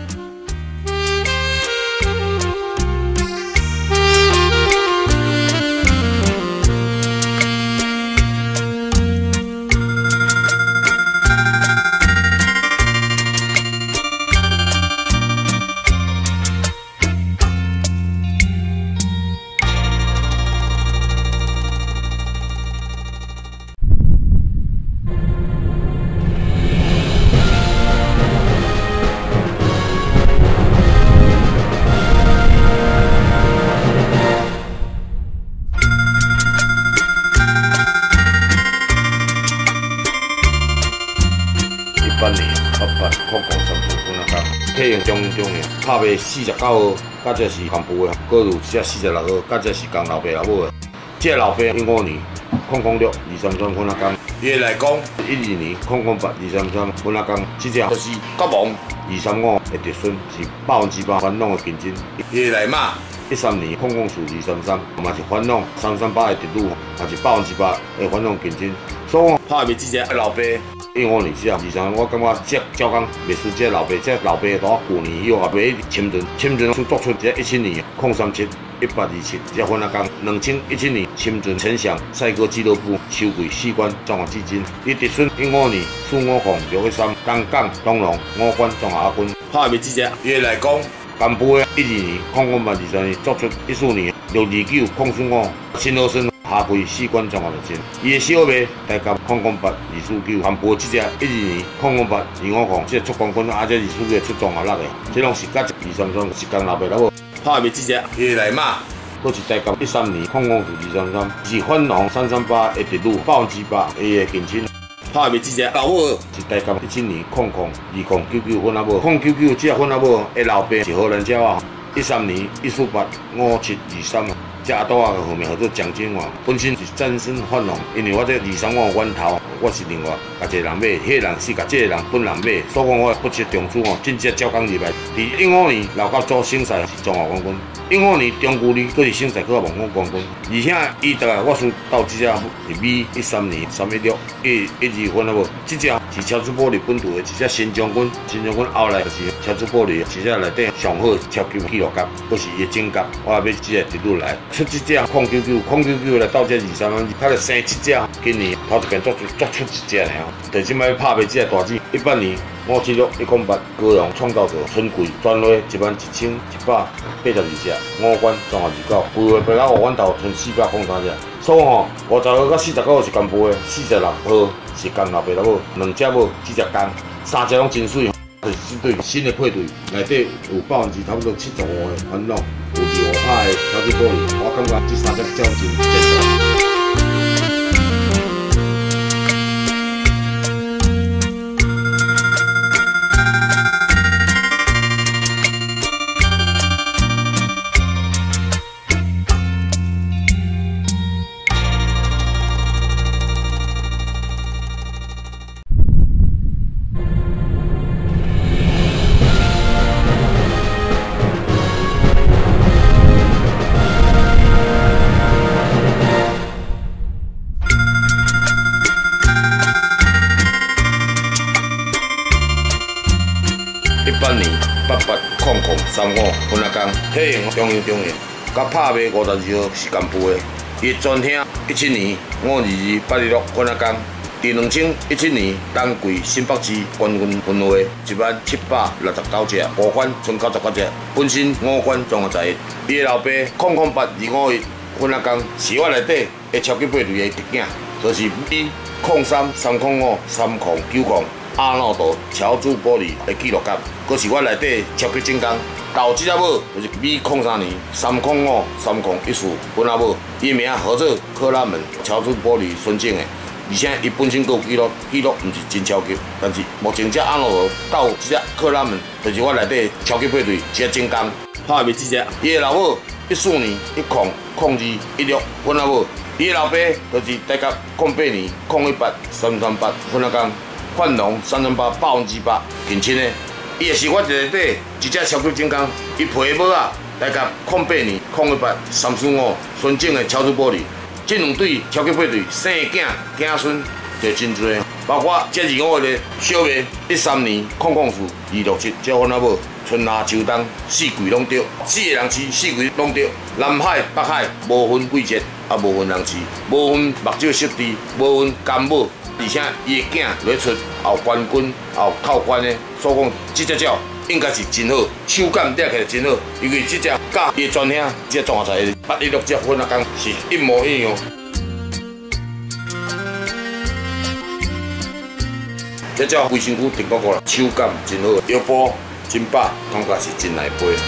拍卖四十九号，甲这是公布的，搁有只四十六号，甲这是共老爸老母的。这个老爸一五年空空六二三三分啊工，伊来讲一二年空空八二三三分啊工，这只就是国王二三五的特孙是百分之百反垄的竞争。伊来马一三年空空数二三三，嘛是反垄三三八的特鲁，也是百分之百的反垄竞争。所以拍卖这只老爸。一五年时啊，二三，我感觉这招工袂输这老爸，这老爸到旧年以后也袂深圳，深圳做出这一七年空三七一八二七这分啊工，两千一七年深圳陈翔赛鸽俱乐部收贵四冠综合基金，伊特孙一五年四五控六一三东港东龙五冠综合亚军。拍卖这只，伊来讲，干部的一二年空空八二三年做出一四年六二九空四五新罗森。下跪四冠综合特金，伊的小妹大甲空空八二四九，含播即只一二年空空八二五控，即个出冠军，啊，这二四九出综合六个，即拢是甲二三三是共老爸老母拍卖即只，伊来马，佫是大甲一三年空空数二三三，是反龙三三八的特鲁百分之百伊的竞争。拍卖即只老母是大甲一七年空空二空九九分老母，空九九即个分老母的老爸是荷兰鸟啊，一三年一四八五七二三。这阿多啊个后面叫做蒋经华，本身是战胜反龙，因为我这二三五源头，我是另外甲一个人买，迄个人是甲这个人本人买，所以讲我不识重视哦，真正招工入来。伫一五年老甲做省赛是综合冠军，一五年中古年佫是省赛佫网冠冠军，而且伊大概我输到即只是米一三年三一六一一二分了无，即只是超主玻璃本土的一只新将军，新将军后来就是超主玻璃，是只内底上好超级纪录甲，佫是伊的正甲，我也要即个一路来。出这只空九九，空九九来到这二三万，他就生这只，今年头一件做出做出一只尔，就即摆拍卖这个大钱，一八年五七六一空八高雄创造者春季专类一万一千一百八十二只，五冠综合二九，规划八到五万头剩四百空三只，所以吼五十号到四十九号是干部的，四十六号是干老爸老母，两只母只只干，三只拢真水。就是针对新的配对，内底有百分之差不多七十五的反垄，有二五拍的超级玻璃，我感觉这三只奖真真爽。一八年八八空空三五分啊工，体型中型中型，甲拍卖五十二号是干部的。伊专听一七年五二二八二六分啊工，伫两千一七年冬季新北市冠军分会一万七百六十九只，五冠剩九十九只，本身五冠综合在一。伊的老爸空空八二五一分啊工，是我内底的超级配对的特囝，就是米空三三空五三空九空。阿诺德乔治玻璃的纪录甲，佫是我内底超级正工。到即只母就是米空三年三空五三空一四本阿母，伊名号做克拉门乔治玻璃孙正的，而且伊本身佫有纪录，纪录毋是真超级，但是目前这阿诺德到即只克拉门，就是我内底超级配对一个正工。拍卖即只，伊的老母一四年一空空二一六本阿母，伊的老爸就是大概空八年空一八三三八分阿工。幻龙三三八百分之百近亲的，伊也是我内底一只超级正工，伊皮的帽啊，大概空八年空一八三四五纯正的超级玻璃，这两对超级配对生囝囝孙就真多，包括这二五的小妹一三年空空数二六七，这阮阿母春夏秋冬四季拢对，四个人饲四季拢对，南海北海无分季节，也无分人饲，无分目睭色地，无分干母。而且伊的囝来出后冠军、后套冠的，所以讲这只鸟应该是真好，手感抓起来真好，因为这只甲伊专兄这综合赛八一六只分啊工是一模一样。这只规身躯挺高高啦，手感真好，腰部真饱，感觉是真耐背。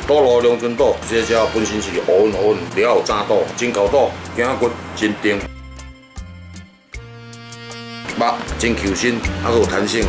倒落龙泉岛，这只本身是乌润乌润，了有炸肚，真厚肚，颈骨真硬，肉真 Q 身，还有弹性。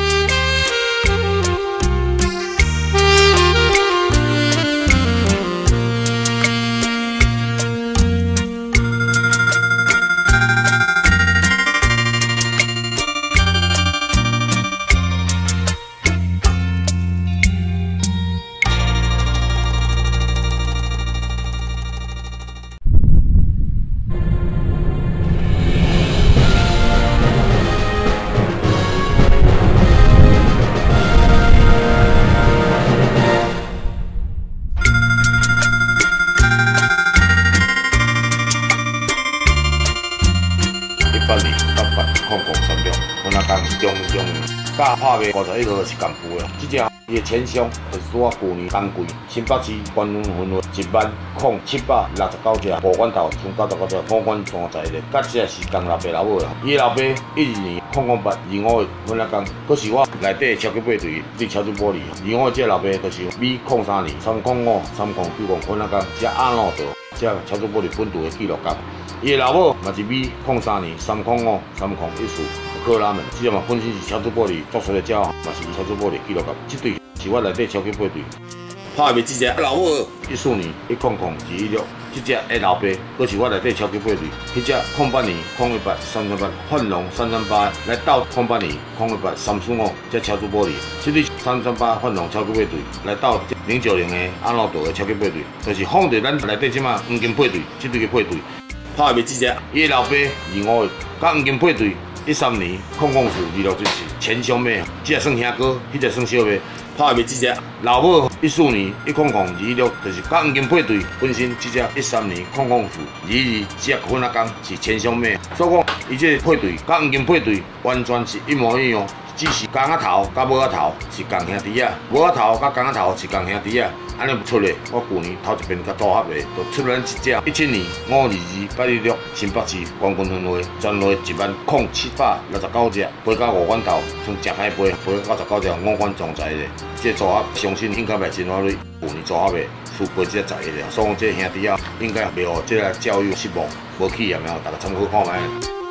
八二八八空空三秒，我那讲中中甲拍卖五十一号是共步的。这只伊的前箱就是拄啊旧年冬季，新北市官方分类一万空七百六十九只，无管头从九十九只，五管三十个，甲这是共老爸老母的。伊老爸一二年空空八二五的，我那讲，佫是我内底超级八队对超级玻璃。二五这老爸就是米空三年，三空五，三空九空，我那讲这阿诺德。 这超级玻璃本土的纪录角，伊的老母嘛是米空三年，三空五，三空一四，克拉门，这嘛本身是超级玻璃做出来鸟，嘛是超级玻璃纪录角。这对是我内底超级八队。拍卖这只老母一四年一空空二一六，这只的老爸佫是我内底超级八队。迄只空八年空一八三三八幻龙三三八来到空八年空一八三四五，这超级玻璃。这对三三八幻龙超级八队来到。 零九零的阿诺德的超级配对，就是放在咱内底即马黄金配对，这对个配对。拍卖这只，伊的老爸二五的，甲黄金配对，一三年空空数二六七七前兄妹，这算兄哥，迄只算小妹。拍卖这只，老母一四年一空空二一六，就是甲黄金配对，本身这只一三年空空数二二，这混啊讲是前兄妹，所以讲伊这配对甲黄金配对完全是一模一样。 只是公仔头甲母仔头是共兄弟啊，母仔头甲公仔头是共兄弟啊，安尼出来。我旧年头一遍甲组合的，就出咱一只。一七年五二二八一六新北市冠军分会全类一万空七百六十九只，飞到五管头，像食海飞飞到九十九只五管总裁的。这组合相信应该袂真好哩。旧年组合的输飞只十一了，所以讲这兄弟啊，应该袂互这个教育失望，无起验了，大家参考看卖。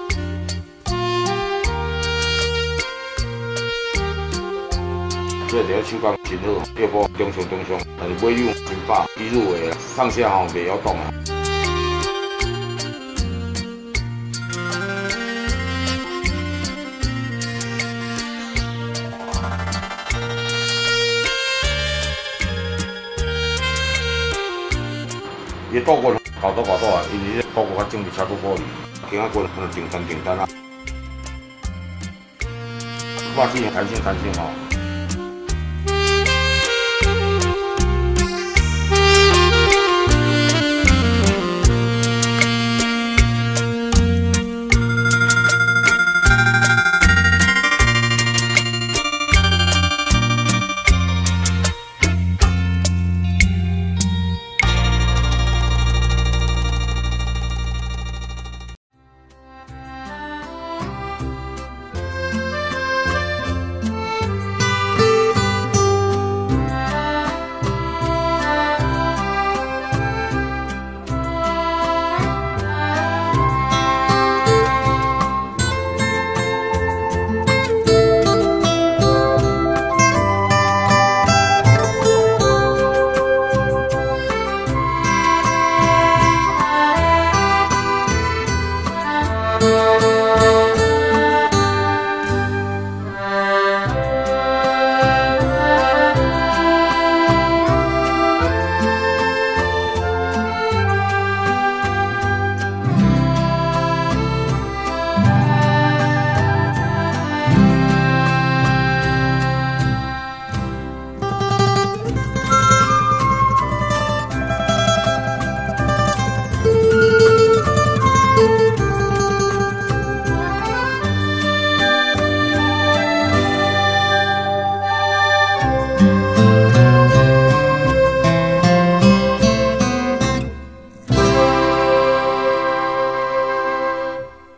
这条手感真好，要补中上中上，但是尾量真饱，比入的上下吼袂晓动啊。伊倒骨搞倒搞倒啊，因为倒骨较整是超过玻璃，颈仔骨可能顶单顶单啊。肉质弹性弹性吼。